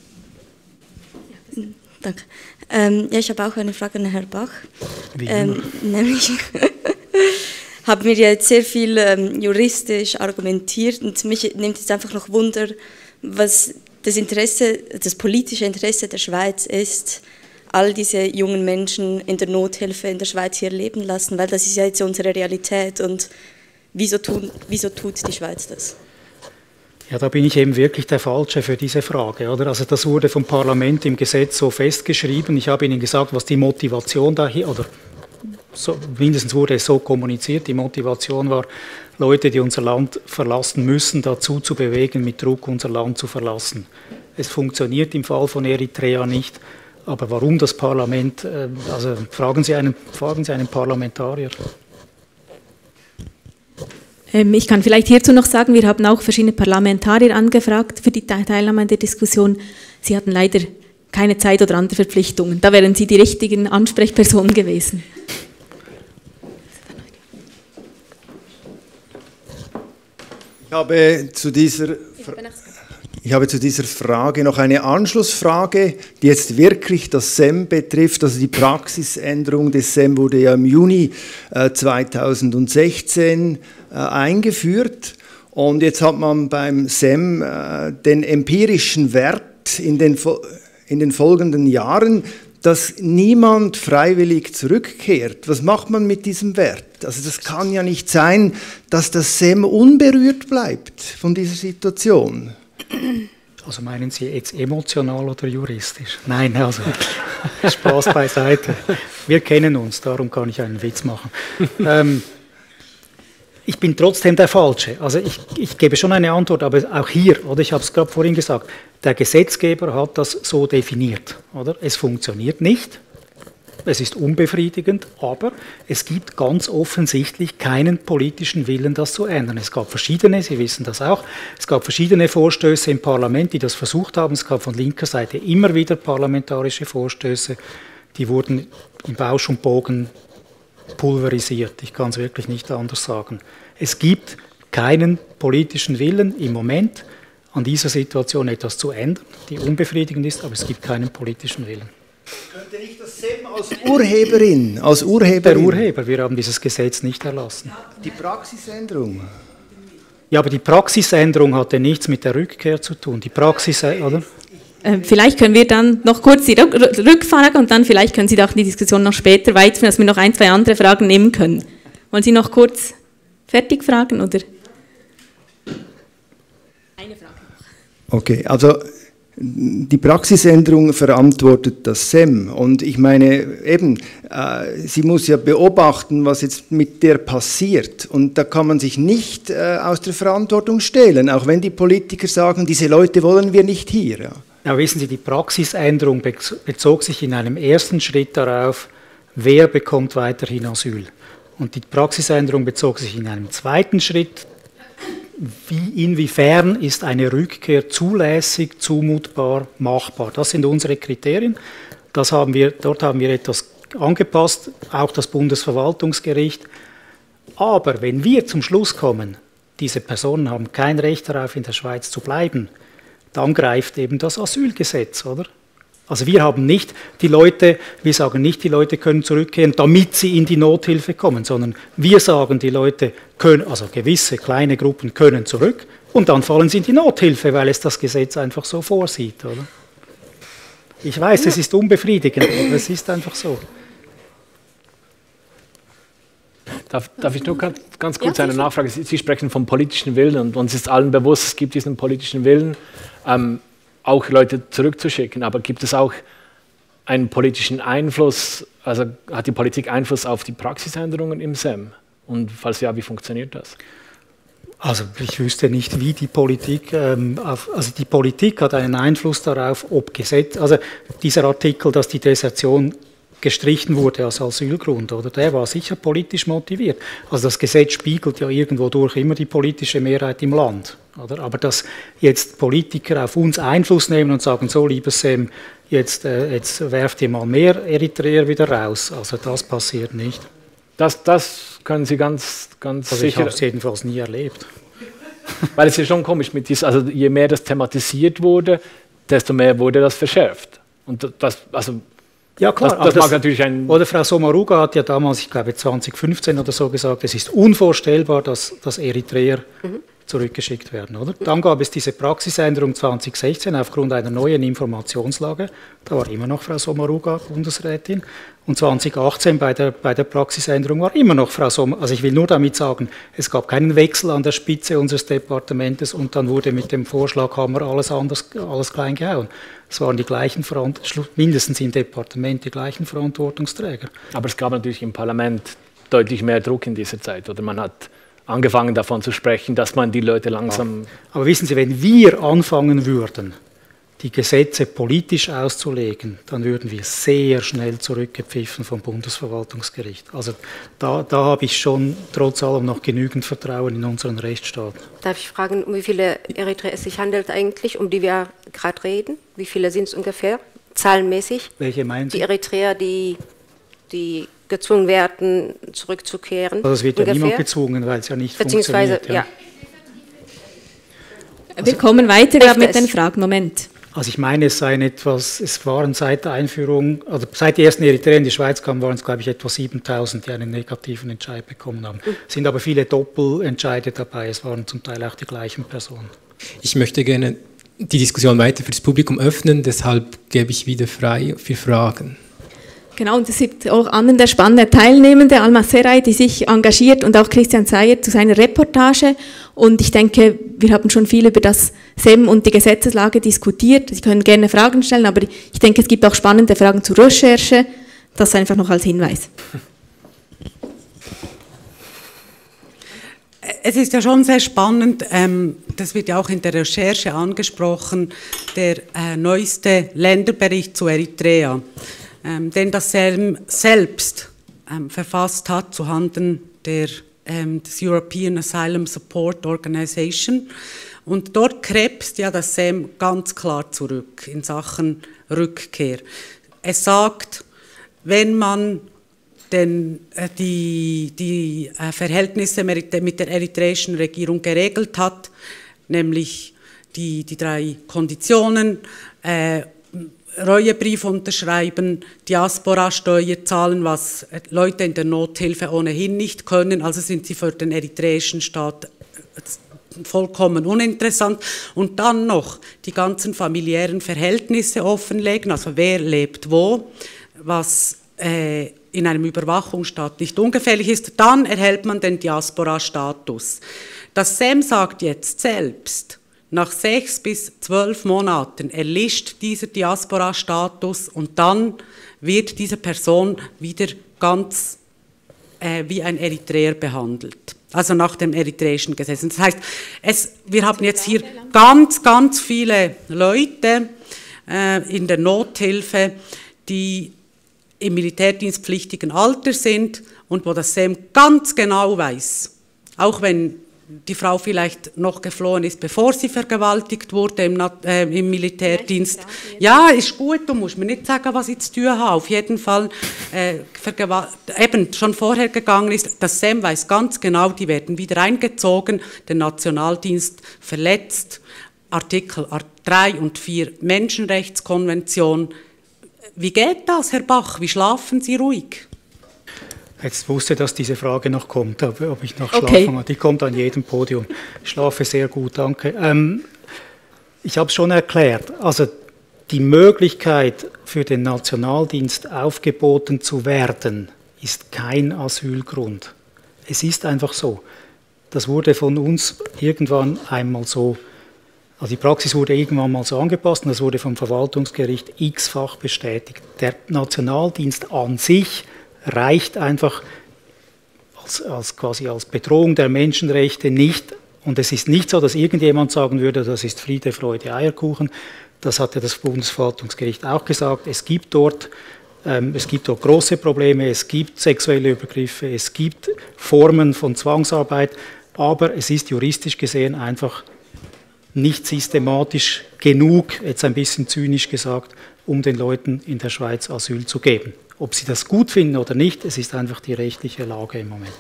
Danke. Ähm, ja, ich habe auch eine Frage an Herrn Bach. Wie ähm, nämlich haben wir jetzt sehr viel ähm, juristisch argumentiert und mich nimmt jetzt einfach noch Wunder, was das Interesse, das politische Interesse der Schweiz ist, all diese jungen Menschen in der Nothilfe in der Schweiz hier leben lassen, weil das ist ja jetzt unsere Realität und wieso, tun, wieso tut die Schweiz das? Ja, da bin ich eben wirklich der Falsche für diese Frage, oder? Also das wurde vom Parlament im Gesetz so festgeschrieben. Ich habe Ihnen gesagt, was die Motivation dahinter, oder so, mindestens wurde es so kommuniziert, die Motivation war, Leute, die unser Land verlassen müssen, dazu zu bewegen, mit Druck unser Land zu verlassen. Es funktioniert im Fall von Eritrea nicht. Aber warum das Parlament, also fragen Sie einen, fragen Sie einen Parlamentarier. Ich kann vielleicht hierzu noch sagen, wir haben auch verschiedene Parlamentarier angefragt für die Teilnahme an der Diskussion. Sie hatten leider keine Zeit oder andere Verpflichtungen. Da wären Sie die richtigen Ansprechpersonen gewesen. Ich habe zu dieser, ich habe zu dieser Frage noch eine Anschlussfrage, die jetzt wirklich das S E M betrifft. Also die Praxisänderung des S E M wurde ja im Juni äh, zweitausendsechzehn äh, eingeführt. Und jetzt hat man beim S E M äh, den empirischen Wert in den, in den folgenden Jahren, dass niemand freiwillig zurückkehrt. Was macht man mit diesem Wert? Also das kann ja nicht sein, dass das S E M unberührt bleibt von dieser Situation. Also meinen Sie jetzt emotional oder juristisch? Nein, also Spaß beiseite. Wir kennen uns, darum kann ich einen Witz machen. Ähm, ich bin trotzdem der Falsche. Also ich, ich gebe schon eine Antwort, aber auch hier, oder ich habe es gerade vorhin gesagt, der Gesetzgeber hat das so definiert. Oder? Es funktioniert nicht, es ist unbefriedigend, aber es gibt ganz offensichtlich keinen politischen Willen, das zu ändern. Es gab verschiedene, Sie wissen das auch, es gab verschiedene Vorstöße im Parlament, die das versucht haben. Es gab von linker Seite immer wieder parlamentarische Vorstöße, die wurden im Bausch und Bogen pulverisiert. Ich kann es wirklich nicht anders sagen. Es gibt keinen politischen Willen im Moment, an dieser Situation etwas zu ändern, die unbefriedigend ist, aber es gibt keinen politischen Willen. Könnte nicht das S E M als Urheberin, als Urheberin... Der Urheber, wir haben dieses Gesetz nicht erlassen. Die Praxisänderung. Ja, aber die Praxisänderung hatte nichts mit der Rückkehr zu tun. Die Praxis, oder? Vielleicht können wir dann noch kurz die Rückfrage und dann vielleicht können Sie auch die Diskussion noch später weiterführen, dass wir noch ein, zwei andere Fragen nehmen können. Wollen Sie noch kurz fertig fragen, oder? Eine Frage noch. Okay, also die Praxisänderung verantwortet das S E M und ich meine eben, äh, sie muss ja beobachten, was jetzt mit der passiert und da kann man sich nicht äh, aus der Verantwortung stehlen, auch wenn die Politiker sagen, diese Leute wollen wir nicht hier. Ja. Ja, wissen Sie, die Praxisänderung bezog sich in einem ersten Schritt darauf, wer bekommt weiterhin Asyl. Und die Praxisänderung bezog sich in einem zweiten Schritt, wie, inwiefern ist eine Rückkehr zulässig, zumutbar, machbar. Das sind unsere Kriterien. Das haben wir, dort haben wir etwas angepasst, auch das Bundesverwaltungsgericht. Aber wenn wir zum Schluss kommen, diese Personen haben kein Recht darauf, in der Schweiz zu bleiben, dann greift eben das Asylgesetz, oder? Also wir haben nicht die Leute, wir sagen nicht, die Leute können zurückkehren, damit sie in die Nothilfe kommen, sondern wir sagen, die Leute können, also gewisse kleine Gruppen können zurück und dann fallen sie in die Nothilfe, weil es das Gesetz einfach so vorsieht, oder? Ich weiß, es ist unbefriedigend, aber es ist einfach so. Darf, darf ich nur ganz, ganz kurz eine Nachfrage? Sie, Sie sprechen vom politischen Willen und uns ist allen bewusst, es gibt diesen politischen Willen, ähm, auch Leute zurückzuschicken, aber gibt es auch einen politischen Einfluss, also hat die Politik Einfluss auf die Praxisänderungen im S E M? Und falls ja, wie funktioniert das? Also ich wüsste nicht, wie die Politik, ähm, auf, also die Politik hat einen Einfluss darauf, ob Gesetz, also dieser Artikel, dass die Desertion gestrichen wurde als Asylgrund, oder der war sicher politisch motiviert. Also das Gesetz spiegelt ja irgendwo durch immer die politische Mehrheit im Land, oder? Aber dass jetzt Politiker auf uns Einfluss nehmen und sagen, so liebes S E M, jetzt, äh, jetzt werft ihr mal mehr Eritreer wieder raus, also das passiert nicht. Das, das können Sie ganz, ganz also sicher... Ich habe es jedenfalls nie erlebt. Weil es ist schon komisch, mit dies, also je mehr das thematisiert wurde, desto mehr wurde das verschärft. Und das, also... Ja klar, das, das, das mag natürlich ein... Oder Frau Sommaruga hat ja damals, ich glaube zwanzig fünfzehn oder so gesagt, es ist unvorstellbar, dass, dass Eritreer mhm. zurückgeschickt werden, oder? Dann gab es diese Praxisänderung zwanzig sechzehn aufgrund einer neuen Informationslage, da war immer noch Frau Sommaruga Bundesrätin und zwanzig achtzehn bei der, bei der Praxisänderung war immer noch Frau Sommaruga, also ich will nur damit sagen, es gab keinen Wechsel an der Spitze unseres Departementes und dann wurde mit dem Vorschlaghammer alles anders, alles klein gehauen. Es waren die gleichen, mindestens im Departement die gleichen Verantwortungsträger. Aber es gab natürlich im Parlament deutlich mehr Druck in dieser Zeit, oder man hat angefangen davon zu sprechen, dass man die Leute langsam... Ja. Aber wissen Sie, wenn wir anfangen würden, die Gesetze politisch auszulegen, dann würden wir sehr schnell zurückgepfiffen vom Bundesverwaltungsgericht. Also da, da habe ich schon trotz allem noch genügend Vertrauen in unseren Rechtsstaat. Darf ich fragen, um wie viele Eritreer es sich handelt eigentlich, um die wir gerade reden? Wie viele sind es ungefähr? zahlenmäßig. Welche meinen Sie? Die Eritreer, die, die gezwungen werden, zurückzukehren. Also es wird ungefähr. Ja niemand gezwungen, weil es ja nicht Beziehungsweise, funktioniert. Ja. Wir kommen weiter glaub, mit den Fragen. Moment. Also ich meine, es seien etwas, es waren seit der Einführung, also seit die ersten Eritreer in die Schweiz kamen, waren es glaube ich etwa siebentausend, die einen negativen Entscheid bekommen haben. Es sind aber viele Doppelentscheide dabei, es waren zum Teil auch die gleichen Personen. Ich möchte gerne die Diskussion weiter für das Publikum öffnen, deshalb gebe ich wieder frei für Fragen. Genau, und es gibt auch andere spannende Teilnehmende, Alma Seray, die sich engagiert und auch Christian Zeyer zu seiner Reportage. Und ich denke, wir haben schon viel über das S E M und die Gesetzeslage diskutiert. Sie können gerne Fragen stellen, aber ich denke, es gibt auch spannende Fragen zur Recherche. Das einfach noch als Hinweis. Es ist ja schon sehr spannend, ähm, das wird ja auch in der Recherche angesprochen, der äh, neueste Länderbericht zu Eritrea, ähm, den das S E M selbst ähm, verfasst hat zuhanden der, ähm, des European Asylum Support Organization. Und dort krebst ja das S E M ganz klar zurück in Sachen Rückkehr. Es sagt, wenn man denn die, die Verhältnisse mit der eritreischen Regierung geregelt hat, nämlich die, die drei Konditionen, äh, Reuebrief unterschreiben, Diaspora-Steuer zahlen, was Leute in der Nothilfe ohnehin nicht können, also sind sie für den eritreischen Staat vollkommen uninteressant. Und dann noch die ganzen familiären Verhältnisse offenlegen, also wer lebt wo, was äh, in einem Überwachungsstaat nicht ungefährlich ist, dann erhält man den Diaspora-Status. Das S E M sagt jetzt selbst, nach sechs bis zwölf Monaten erlischt dieser Diaspora-Status und dann wird diese Person wieder ganz äh, wie ein Eritreer behandelt. Also nach dem eritreischen Gesetz. Das heißt, es, wir haben jetzt hier ganz, ganz viele Leute äh, in der Nothilfe, die im militärdienstpflichtigen Alter sind und wo das S E M ganz genau weiß, auch wenn die Frau vielleicht noch geflohen ist, bevor sie vergewaltigt wurde im, äh, im Militärdienst. Ja, ist gut, du musst mir nicht sagen, was ich zu tun habe. Auf jeden Fall äh, eben schon vorher gegangen ist, das S E M weiß ganz genau, die werden wieder eingezogen, der Nationaldienst verletzt, Artikel drei und vier Menschenrechtskonvention. Wie geht das, Herr Bach? Wie schlafen Sie ruhig? Jetzt wusste, dass diese Frage noch kommt, ob ich noch okay. schlafen kann. Die kommt an jedem Podium. Ich schlafe sehr gut, danke. Ähm, ich habe es schon erklärt. Also die Möglichkeit für den Nationaldienst aufgeboten zu werden, ist kein Asylgrund. Es ist einfach so. Das wurde von uns irgendwann einmal so. Also die Praxis wurde irgendwann mal so angepasst und das wurde vom Verwaltungsgericht x-fach bestätigt. Der Nationaldienst an sich reicht einfach als, als quasi als Bedrohung der Menschenrechte nicht. Und es ist nicht so, dass irgendjemand sagen würde, das ist Friede, Freude, Eierkuchen. Das hatte das Bundesverwaltungsgericht auch gesagt. Es gibt dort, ähm, es gibt dort große Probleme, es gibt sexuelle Übergriffe, es gibt Formen von Zwangsarbeit, aber es ist juristisch gesehen einfach nicht systematisch genug, jetzt ein bisschen zynisch gesagt, um den Leuten in der Schweiz Asyl zu geben. Ob sie das gut finden oder nicht, es ist einfach die rechtliche Lage im Moment.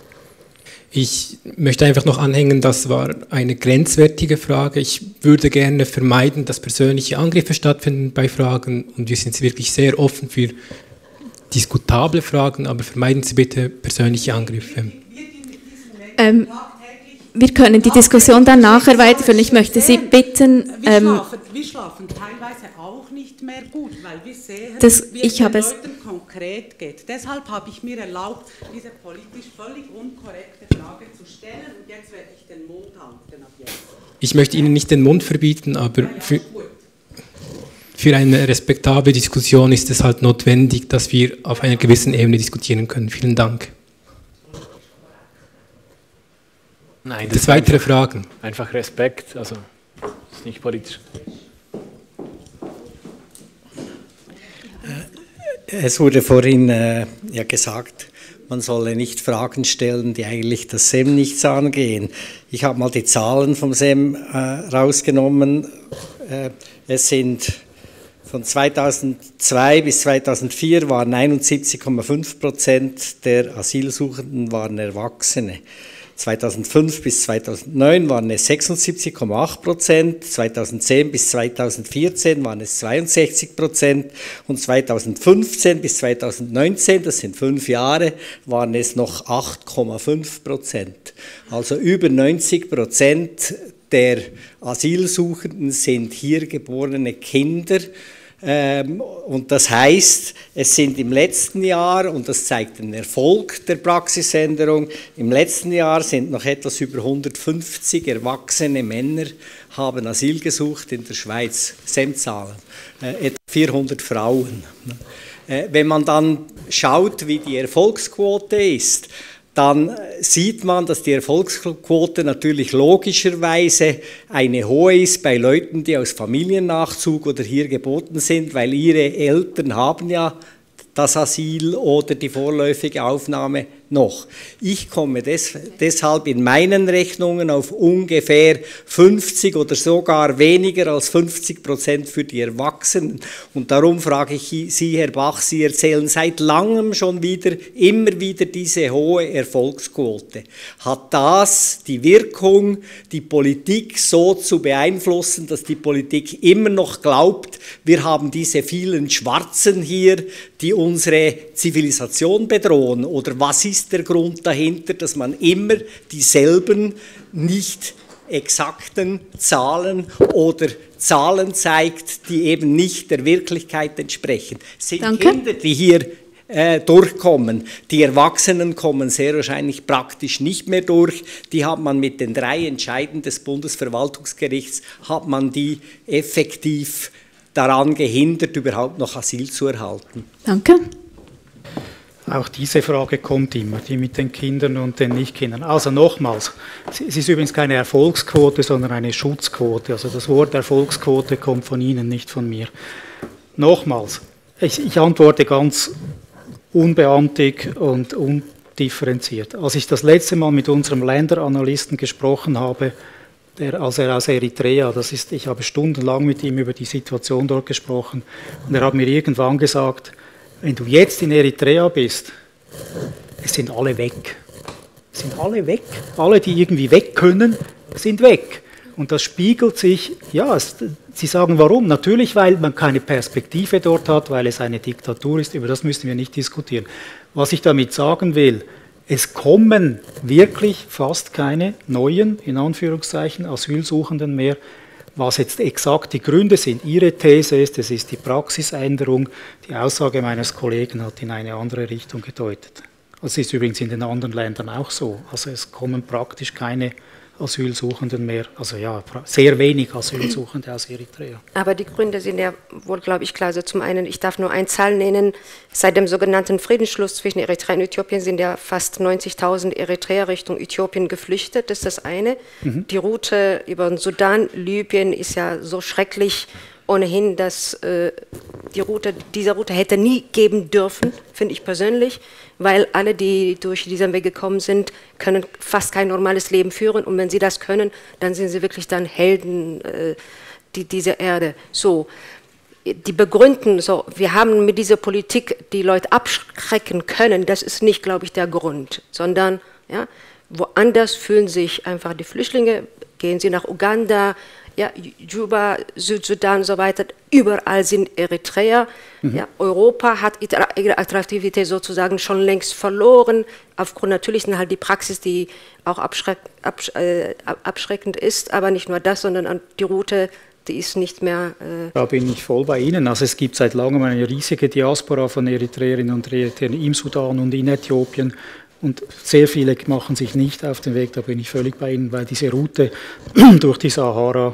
Ich möchte einfach noch anhängen, das war eine grenzwertige Frage. Ich würde gerne vermeiden, dass persönliche Angriffe stattfinden bei Fragen und wir sind wirklich sehr offen für diskutable Fragen, aber vermeiden Sie bitte persönliche Angriffe. Ähm, wir können die Diskussion dann nachher weiterführen. Ich möchte Sie bitten... Wir, ähm, schlafen, wir schlafen teilweise auch nicht mehr gut, weil wir sehen, das, wie es es den Leuten konkret geht. Deshalb habe ich mir erlaubt, diese politisch völlig unkorrekte Frage zu stellen und jetzt werde ich den Mund halten ab jetzt. Ich möchte Ihnen nicht den Mund verbieten, aber Ja, ja, für, gut. für eine respektable Diskussion ist es halt notwendig, dass wir auf einer gewissen Ebene diskutieren können. Vielen Dank. Nein, das weitere einfach, Fragen. Einfach Respekt, also das ist nicht politisch. Es wurde vorhin äh, ja gesagt, man solle nicht Fragen stellen, die eigentlich das S E M nichts angehen. Ich habe mal die Zahlen vom S E M äh, rausgenommen. Äh, es sind Von zweitausendzwei bis zweitausendvier waren einundsiebzig Komma fünf Prozent der Asylsuchenden waren Erwachsene. zweitausendfünf bis zweitausendneun waren es sechsundsiebzig Komma acht Prozent, zweitausendzehn bis zweitausendvierzehn waren es zweiundsechzig Prozent und zweitausendfünfzehn bis zweitausendneunzehn, das sind fünf Jahre, waren es noch acht Komma fünf Prozent. Also über neunzig Prozent der Asylsuchenden sind hier geborene Kinder. Und das heißt, es sind im letzten Jahr, und das zeigt den Erfolg der Praxisänderung, im letzten Jahr sind noch etwas über hundertfünfzig erwachsene Männer haben Asyl gesucht in der Schweiz, S E M-Zahlen, äh, etwa vierhundert Frauen. Äh, wenn man dann schaut, wie die Erfolgsquote ist, dann sieht man, dass die Erfolgsquote natürlich logischerweise eine hohe ist bei Leuten, die aus Familiennachzug oder hier geboren sind, weil ihre Eltern haben ja das Asyl oder die vorläufige Aufnahme noch. Ich komme des, deshalb in meinen Rechnungen auf ungefähr fünfzig oder sogar weniger als fünfzig Prozent für die Erwachsenen. Und darum frage ich Sie, Herr Bach, Sie erzählen seit langem schon wieder, immer wieder diese hohe Erfolgsquote. Hat das die Wirkung, die Politik so zu beeinflussen, dass die Politik immer noch glaubt, wir haben diese vielen Schwarzen hier, die unsere Zivilisation bedrohen? Oder was ist der Grund dahinter, dass man immer dieselben nicht exakten Zahlen oder Zahlen zeigt, die eben nicht der Wirklichkeit entsprechen? Es sind Danke. Kinder, die hier äh, durchkommen. Die Erwachsenen kommen sehr wahrscheinlich praktisch nicht mehr durch. Die hat man mit den drei Entscheiden des Bundesverwaltungsgerichts, hat man die effektiv daran gehindert, überhaupt noch Asyl zu erhalten. Danke. Auch diese Frage kommt immer, die mit den Kindern und den Nichtkindern. Also nochmals, es ist übrigens keine Erfolgsquote, sondern eine Schutzquote. Also das Wort Erfolgsquote kommt von Ihnen, nicht von mir. Nochmals, ich, ich antworte ganz unbeamtig und undifferenziert. Als ich das letzte Mal mit unserem Länderanalysten gesprochen habe, der, als er aus Eritrea, das ist, ich habe stundenlang mit ihm über die Situation dort gesprochen, und er hat mir irgendwann gesagt, wenn du jetzt in Eritrea bist, es sind alle weg. Es sind alle weg. Alle, die irgendwie weg können, sind weg. Und das spiegelt sich, ja, es, Sie sagen warum? Natürlich, weil man keine Perspektive dort hat, weil es eine Diktatur ist, über das müssen wir nicht diskutieren. Was ich damit sagen will, es kommen wirklich fast keine neuen, in Anführungszeichen, Asylsuchenden mehr. Was jetzt exakt die Gründe sind, Ihre These ist, es ist die Praxisänderung. Die Aussage meines Kollegen hat in eine andere Richtung gedeutet. Das ist übrigens in den anderen Ländern auch so. Also es kommen praktisch keine Asylsuchenden mehr, also ja, sehr wenig Asylsuchende aus Eritrea. Aber die Gründe sind ja wohl, glaube ich, klar. Also zum einen, ich darf nur eine Zahl nennen, seit dem sogenannten Friedensschluss zwischen Eritrea und Äthiopien sind ja fast neunzigtausend Eritreer Richtung Äthiopien geflüchtet, das ist das eine. Mhm. Die Route über den Sudan, Libyen ist ja so schrecklich ohnehin, dass äh, die Route, diese Route hätte nie geben dürfen, finde ich persönlich, weil alle, die durch diesen Weg gekommen sind, können fast kein normales Leben führen, und wenn sie das können, dann sind sie wirklich dann Helden äh, die, dieser Erde. So, die begründen, so, wir haben mit dieser Politik die Leute abschrecken können, das ist nicht, glaube ich, der Grund, sondern ja, woanders fühlen sich einfach die Flüchtlinge, gehen sie nach Uganda, ja, Juba, Südsudan und so weiter, überall sind Eritreer. Mhm. Ja, Europa hat ihre Attraktivität sozusagen schon längst verloren, aufgrund natürlich sind halt die Praxis, die auch abschreck, absch, äh, abschreckend ist, aber nicht nur das, sondern die Route, die ist nicht mehr... Äh da bin ich voll bei Ihnen. Also es gibt seit langem eine riesige Diaspora von Eritreerinnen und Eritreern im Sudan und in Äthiopien. Und sehr viele machen sich nicht auf den Weg, da bin ich völlig bei Ihnen, weil diese Route durch die Sahara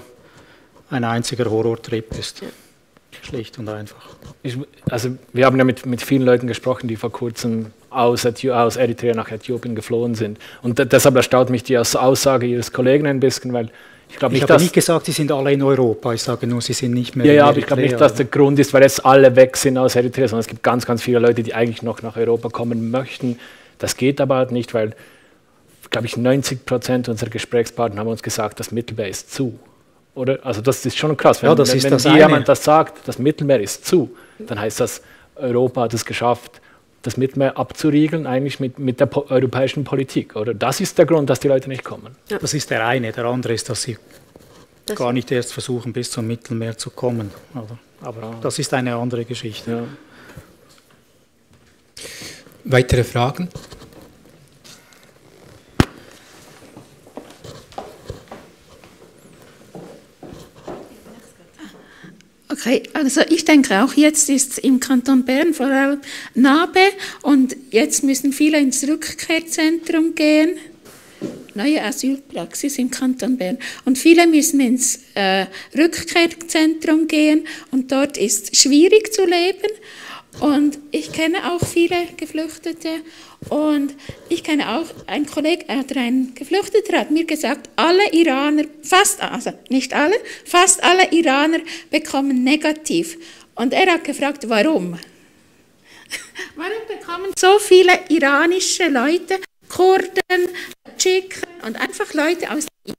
ein einziger Horrortrip ist. Schlicht und einfach. Ich, also wir haben ja mit, mit vielen Leuten gesprochen, die vor kurzem aus, aus Eritrea nach Äthiopien geflohen sind. Und deshalb erstaunt mich die Aussage Ihres Kollegen ein bisschen, weil ich glaube nicht, ich habe nicht gesagt, sie sind alle in Europa. Ich sage nur, sie sind nicht mehr ja, in ja, Eritrea. Aber ich glaube nicht, dass der Grund ist, weil jetzt alle weg sind aus Eritrea, sondern es gibt ganz, ganz viele Leute, die eigentlich noch nach Europa kommen möchten. Das geht aber halt nicht, weil, glaube ich, neunzig Prozent unserer Gesprächspartner haben uns gesagt, das Mittelmeer ist zu. oder? Also das ist schon krass. Wenn, ja, das wenn, ist wenn das jemand das sagt, das Mittelmeer ist zu, dann heißt das, Europa hat es geschafft, das Mittelmeer abzuriegeln, eigentlich mit, mit der po europäischen Politik, oder? Das ist der Grund, dass die Leute nicht kommen. Ja. Das ist der eine. Der andere ist, dass sie das gar nicht erst versuchen, bis zum Mittelmeer zu kommen. Oder? Aber ja. Das ist eine andere Geschichte. Ja. Weitere Fragen? Okay, also ich denke auch, jetzt ist es im Kanton Bern vor allem NA-BE und jetzt müssen viele ins Rückkehrzentrum gehen. Neue Asylpraxis im Kanton Bern. Und viele müssen ins äh, Rückkehrzentrum gehen und dort ist schwierig zu leben. Und ich kenne auch viele Geflüchtete und ich kenne auch einen Kollegen, oder ein Geflüchteter hat mir gesagt, alle Iraner, fast, also nicht alle, fast alle Iraner bekommen negativ. Und er hat gefragt, warum? Warum bekommen so viele iranische Leute, Kurden, Tschiken und einfach Leute aus dem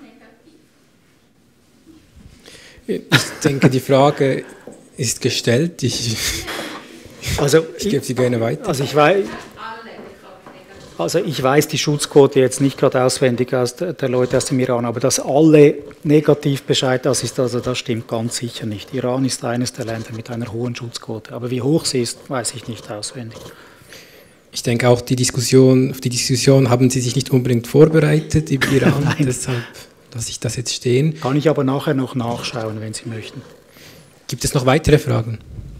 Iran negativ? Ich denke, die Frage ist gestellt. Ich Also, ich gebe sie gerne weiter. Also ich, weiß, also ich weiß die Schutzquote jetzt nicht gerade auswendig aus der, der Leute aus dem Iran, aber dass alle negativ Bescheid, das ist also das stimmt ganz sicher nicht. Iran ist eines der Länder mit einer hohen Schutzquote, aber wie hoch sie ist, weiß ich nicht auswendig. Ich denke auch die Diskussion, auf die Diskussion haben Sie sich nicht unbedingt vorbereitet über Iran, deshalb lasse ich das jetzt stehen. Kann ich aber nachher noch nachschauen, wenn Sie möchten. Gibt es noch weitere Fragen?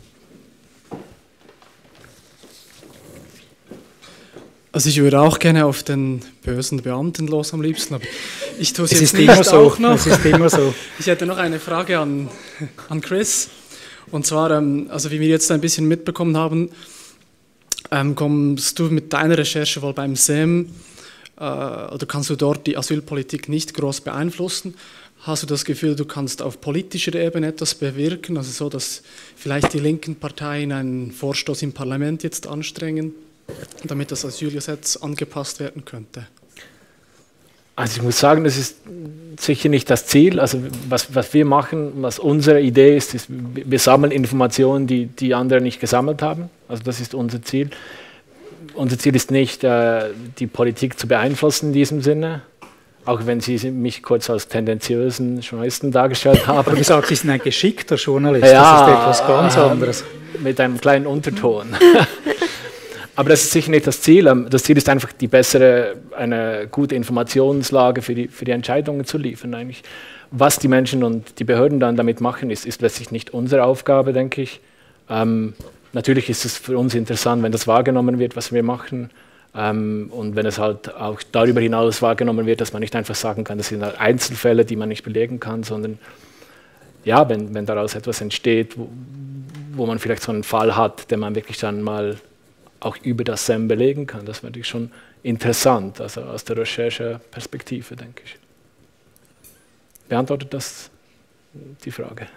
Also ich würde auch gerne auf den bösen Beamten los am liebsten, aber ich tue es, es jetzt ist nicht immer so. auch noch. Es ist immer so. Ich hätte noch eine Frage an, an Chris. Und zwar, ähm, also wie wir jetzt ein bisschen mitbekommen haben, ähm, kommst du mit deiner Recherche wohl beim S E M, äh, oder kannst du dort die Asylpolitik nicht groß beeinflussen? Hast du das Gefühl, du kannst auf politischer Ebene etwas bewirken, also so, dass vielleicht die linken Parteien einen Vorstoß im Parlament jetzt anstrengen, damit das Asylgesetz angepasst werden könnte? Also ich muss sagen, das ist sicher nicht das Ziel. Also was, was wir machen, was unsere Idee ist, ist, wir sammeln Informationen, die die anderen nicht gesammelt haben. Also das ist unser Ziel. Unser Ziel ist nicht, die Politik zu beeinflussen in diesem Sinne, auch wenn Sie mich kurz als tendenziösen Journalisten dargestellt haben. Aber gesagt, Sie sind ein geschickter Journalist, ja, das ist etwas ganz anderes. Mit einem kleinen Unterton. Aber das ist sicher nicht das Ziel. Das Ziel ist einfach, die bessere, eine gute Informationslage für die, für die Entscheidungen zu liefern. Eigentlich. Was die Menschen und die Behörden dann damit machen, ist, ist letztlich nicht unsere Aufgabe, denke ich. Ähm, natürlich ist es für uns interessant, wenn das wahrgenommen wird, was wir machen. Ähm, und wenn es halt auch darüber hinaus wahrgenommen wird, dass man nicht einfach sagen kann, das sind halt Einzelfälle, die man nicht belegen kann, sondern ja, wenn, wenn daraus etwas entsteht, wo, wo man vielleicht so einen Fall hat, den man wirklich dann mal auch über das S E M belegen kann. Das wäre natürlich schon interessant, also aus der Rechercheperspektive, denke ich. Beantwortet das die Frage?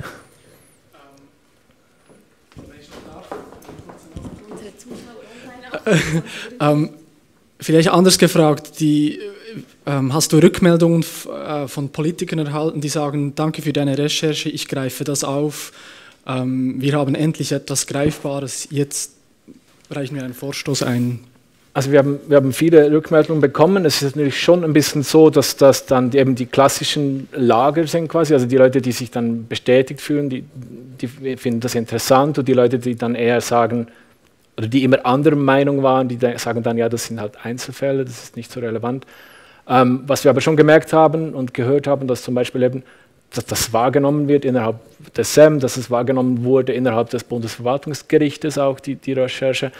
ähm, vielleicht anders gefragt, die, ähm, hast du Rückmeldungen äh, von Politikern erhalten, die sagen, danke für deine Recherche, ich greife das auf, ähm, wir haben endlich etwas Greifbares, jetzt reichen wir einen Vorstoß ein? Also wir haben, wir haben viele Rückmeldungen bekommen. Es ist natürlich schon ein bisschen so, dass das dann eben die klassischen Lager sind quasi, also die Leute, die sich dann bestätigt fühlen, die, die finden das interessant, und die Leute, die dann eher sagen, oder die immer anderer Meinung waren, die sagen dann, ja, das sind halt Einzelfälle, das ist nicht so relevant. Ähm, was wir aber schon gemerkt haben und gehört haben, dass zum Beispiel eben, dass das wahrgenommen wird innerhalb des S E M, dass es wahrgenommen wurde innerhalb des Bundesverwaltungsgerichtes auch, die, die Recherche.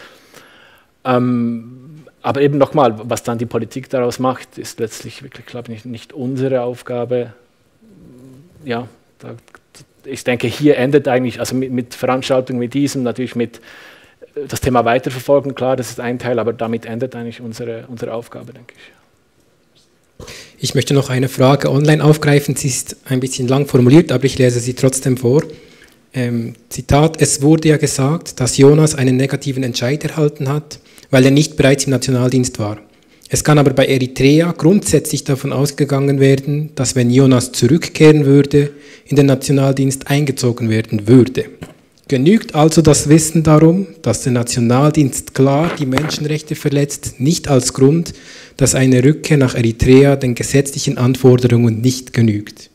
Ähm, aber eben nochmal, was dann die Politik daraus macht, ist letztlich wirklich, glaube ich, nicht, nicht unsere Aufgabe. Ja, da, ich denke, hier endet eigentlich, also mit, mit Veranstaltungen wie diesem, natürlich mit das Thema weiterverfolgen, klar, das ist ein Teil, aber damit endet eigentlich unsere, unsere Aufgabe, denke ich. Ich möchte noch eine Frage online aufgreifen. Sie ist ein bisschen lang formuliert, aber ich lese sie trotzdem vor. Ähm, Zitat: Es wurde ja gesagt, dass Jonas einen negativen Entscheid erhalten hat, weil er nicht bereits im Nationaldienst war. Es kann aber bei Eritrea grundsätzlich davon ausgegangen werden, dass wenn Jonas zurückkehren würde, in den Nationaldienst eingezogen werden würde. Genügt also das Wissen darum, dass der Nationaldienst klar die Menschenrechte verletzt, nicht als Grund, dass eine Rückkehr nach Eritrea den gesetzlichen Anforderungen nicht genügt?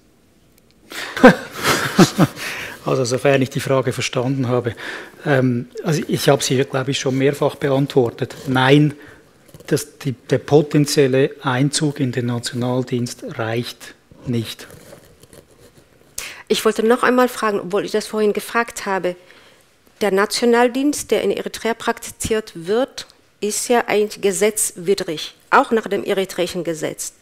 Also sofern ich die Frage verstanden habe. Ähm, also ich habe sie, glaube ich, schon mehrfach beantwortet. Nein, das, die, der potenzielle Einzug in den Nationaldienst reicht nicht. Ich wollte noch einmal fragen, obwohl ich das vorhin gefragt habe, der Nationaldienst, der in Eritrea praktiziert wird, ist ja eigentlich gesetzwidrig, auch nach dem eritreischen Gesetz.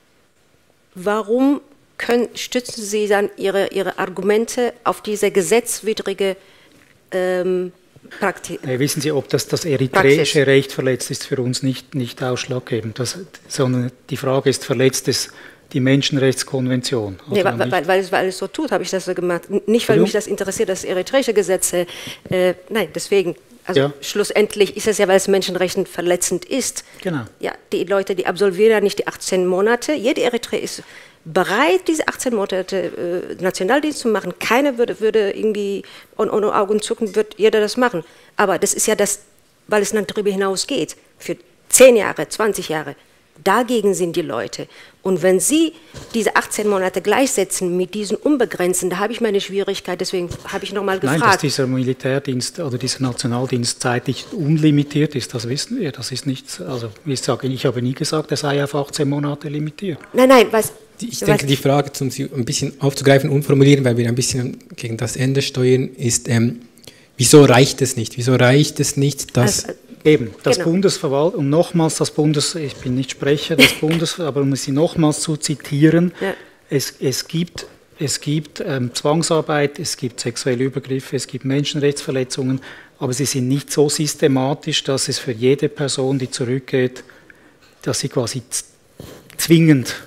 Warum können, stützen Sie dann Ihre, Ihre Argumente auf diese gesetzwidrige ähm, Praktik? Ja, wissen Sie, ob das, das eritreische Praxis. Recht verletzt ist, für uns nicht, nicht ausschlaggebend, das, sondern die Frage ist, verletzt es die Menschenrechtskonvention? Nee, weil, weil, weil, es, weil es so tut, habe ich das so gemacht. Nicht, weil mich das interessiert, das eritreische Gesetz, äh, nein, deswegen. Also ja. Schlussendlich ist es ja, weil es Menschenrechten verletzend ist. Genau. Ja, die Leute, die absolvieren ja nicht die achtzehn Monate. Jede Eritrea ist bereit, diese achtzehn Monate äh, Nationaldienst zu machen. Keiner würde, würde irgendwie ohne, ohne Augen zucken, wird jeder das machen. Aber das ist ja das, weil es dann darüber hinaus geht. Für zehn Jahre, zwanzig Jahre. Dagegen sind die Leute. Und wenn Sie diese achtzehn Monate gleichsetzen mit diesen unbegrenzten, da habe ich meine Schwierigkeit, deswegen habe ich nochmal gefragt. Nein, dass dieser Militärdienst oder dieser Nationaldienst zeitlich unlimitiert ist, das wissen wir. Das ist nichts, also ich sage, ich habe nie gesagt, er sei auf achtzehn Monate limitiert. Nein, nein, was... Ich denke, was, die Frage, um sie ein bisschen aufzugreifen und formulieren, weil wir ein bisschen gegen das Ende steuern, ist, ähm, wieso reicht es nicht? Wieso reicht es nicht, dass... Also, Eben, das genau. Bundesverwaltung, um nochmals das Bundes, ich bin nicht Sprecher des Bundes, aber um sie nochmals zu zitieren, ja. es, es gibt, es gibt ähm, Zwangsarbeit, es gibt sexuelle Übergriffe, es gibt Menschenrechtsverletzungen, aber sie sind nicht so systematisch, dass es für jede Person, die zurückgeht, dass sie quasi zwingend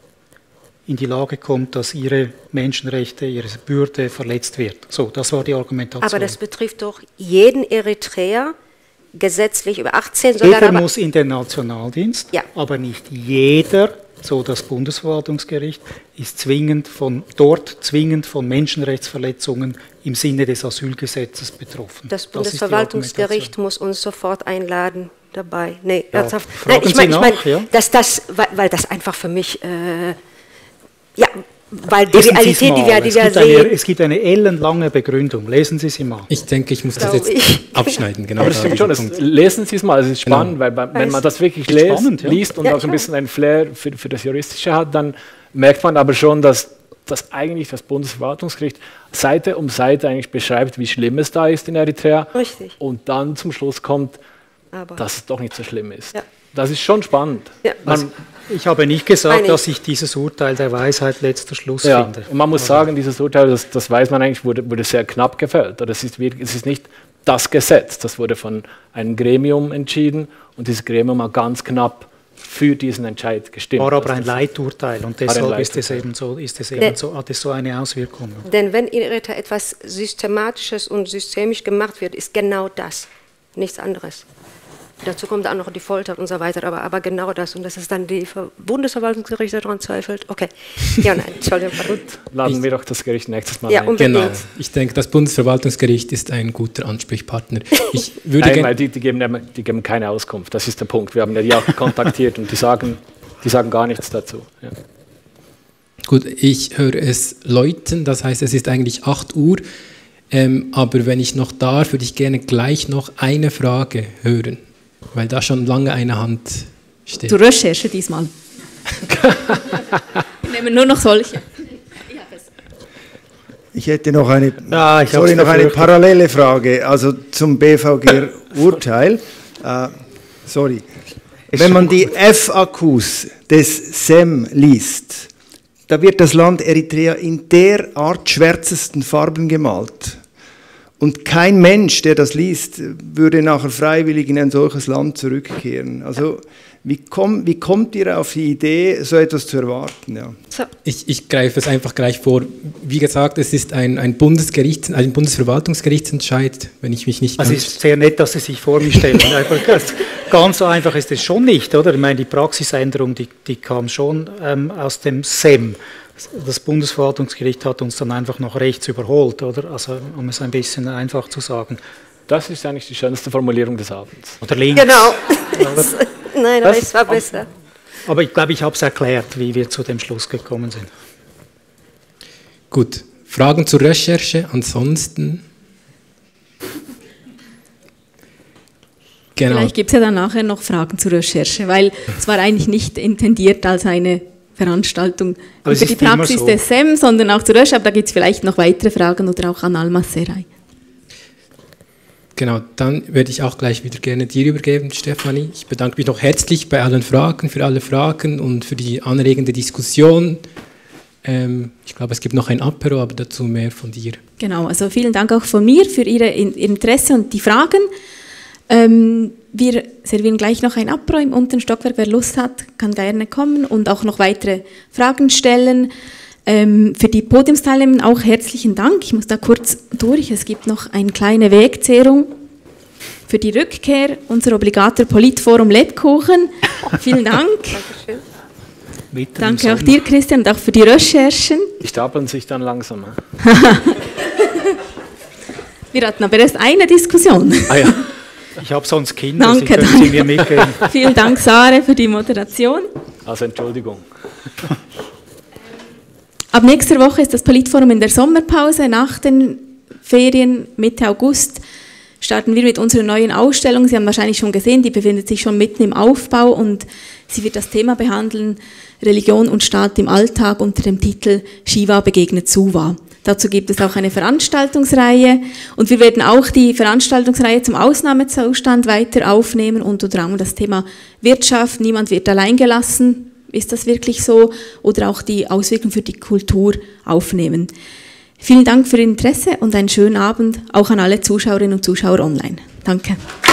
in die Lage kommt, dass ihre Menschenrechte, ihre Würde verletzt wird. So, das war die Argumentation. Aber das betrifft doch jeden Eritreer, gesetzlich über achtzehn, sogar jeder muss in den Nationaldienst, ja. aber nicht jeder, so das Bundesverwaltungsgericht, ist zwingend von, dort zwingend von Menschenrechtsverletzungen im Sinne des Asylgesetzes betroffen. Das Bundesverwaltungsgericht muss uns sofort einladen dabei. Nee, ja, ernsthaft. Nein, ich meine, ich mein, ja? dass das, weil, weil das einfach für mich, äh, ja, weil die Lesen Realität, die wir, die wir sehen... Eine, es gibt eine ellenlange Begründung. Lesen Sie sie mal. Ich denke, ich muss das jetzt ich. abschneiden. Genau. Aber das stimmt schon. Das, lesen Sie es mal. Es ist spannend, genau. weil wenn man das wirklich lest, spannend, ja. liest und ja, auch so ein bisschen ein Flair für, für das Juristische hat, dann merkt man aber schon, dass, dass eigentlich das Bundesverwaltungsgericht Seite um Seite eigentlich beschreibt, wie schlimm es da ist in Eritrea. Richtig. Und dann zum Schluss kommt, aber dass es doch nicht so schlimm ist. Ja. Das ist schon spannend. Ja. Man, Ich habe nicht gesagt, Nein, dass ich dieses Urteil der Weisheit letzter Schluss ja, finde. Und man muss also sagen, dieses Urteil, das, das weiß man eigentlich, wurde, wurde sehr knapp gefällt. Es ist, es ist nicht das Gesetz, das wurde von einem Gremium entschieden und dieses Gremium hat ganz knapp für diesen Entscheid gestimmt. War aber ein Leiturteil und deshalb Leiturteil. ist es eben so, ist es eben denn, so, hat es so eine Auswirkung. Denn wenn in Eritrea etwas Systematisches und systemisch gemacht wird, ist genau das, nichts anderes. Dazu kommt auch noch die Folter und so weiter, aber, aber genau das. Und das ist dann die Bundesverwaltungsgericht, der daran zweifelt. Okay. Ja, nein, Entschuldigung. Gut, laden wir doch das Gericht nächstes Mal ja, ein. Genau. Ich denke, das Bundesverwaltungsgericht ist ein guter Ansprechpartner. Ich würde Nein, weil die, die, geben, die geben keine Auskunft. Das ist der Punkt. Wir haben ja die auch kontaktiert und die sagen, die sagen gar nichts dazu. Ja. Gut, ich höre es läuten, das heißt, es ist eigentlich acht Uhr. Ähm, aber wenn ich noch darf, würde ich gerne gleich noch eine Frage hören. Weil da schon lange eine Hand steht. Zur Recherche diesmal. Wir nehmen nur noch solche. Ich hätte noch eine, ja, ich sorry, noch eine parallele Frage, also zum B V G-Urteil. äh, sorry. Wenn man die F A Qs des S E M liest, da wird das Land Eritrea in derart schwärzesten Farben gemalt. Und kein Mensch, der das liest, würde nachher freiwillig in ein solches Land zurückkehren. Also Wie, komm, wie kommt ihr auf die Idee, so etwas zu erwarten? Ja. So. Ich, ich greife es einfach gleich vor. Wie gesagt, es ist ein, ein, Bundesgericht, ein Bundesverwaltungsgerichtsentscheid, wenn ich mich nicht... Also es ist sehr nett, dass Sie sich vor mir stellen. Ganz so einfach ist es schon nicht, oder? Ich meine, die Praxisänderung, die, die kam schon ähm, aus dem S E M. Das Bundesverwaltungsgericht hat uns dann einfach noch rechts überholt, oder? Also um es ein bisschen einfach zu sagen. Das ist eigentlich die schönste Formulierung des Abends. Oder links. Genau. Nein, aber das, es war besser. Aber ich glaube, ich habe es erklärt, wie wir zu dem Schluss gekommen sind. Gut, Fragen zur Recherche, ansonsten... Genau. Vielleicht gibt es ja dann nachher noch Fragen zur Recherche, weil es war eigentlich nicht intendiert als eine Veranstaltung aber über die Praxis so. des S E M, sondern auch zur Recherche, aber da gibt es vielleicht noch weitere Fragen oder auch an Almas Serai. Genau, dann werde ich auch gleich wieder gerne dir übergeben, Stefanie. Ich bedanke mich noch herzlich bei allen Fragen, für alle Fragen und für die anregende Diskussion. Ähm, ich glaube, es gibt noch ein Apero, aber dazu mehr von dir. Genau, also vielen Dank auch von mir für Ihre, Ihr Interesse und die Fragen. Ähm, wir servieren gleich noch ein Apero im unteren Stockwerk. Wer Lust hat, kann gerne kommen und auch noch weitere Fragen stellen. Ähm, für die Podiumsteilnehmer auch herzlichen Dank. Ich muss da kurz durch. Es gibt noch eine kleine Wegzehrung für die Rückkehr. Unser obligater Politforum Lebkuchen. Vielen Dank. Dankeschön. Danke auch dir, Christian, und auch für die Recherchen. Die stapeln sich dann langsam. Wir hatten aber erst eine Diskussion. Ah ja. Ich habe sonst Kinder, danke, Sie können danke. Sie mir mitgeben. Vielen Dank, Sarah, für die Moderation. Also Entschuldigung. Ab nächster Woche ist das Politforum in der Sommerpause. Nach den Ferien, Mitte August, starten wir mit unserer neuen Ausstellung. Sie haben wahrscheinlich schon gesehen, die befindet sich schon mitten im Aufbau und sie wird das Thema behandeln, Religion und Staat im Alltag unter dem Titel Shiva begegnet Suva. Dazu gibt es auch eine Veranstaltungsreihe und wir werden auch die Veranstaltungsreihe zum Ausnahmezustand weiter aufnehmen und unter anderem das Thema Wirtschaft, niemand wird allein gelassen, ist das wirklich so, oder auch die Auswirkungen für die Kultur aufnehmen. Vielen Dank für Ihr Interesse und einen schönen Abend auch an alle Zuschauerinnen und Zuschauer online. Danke.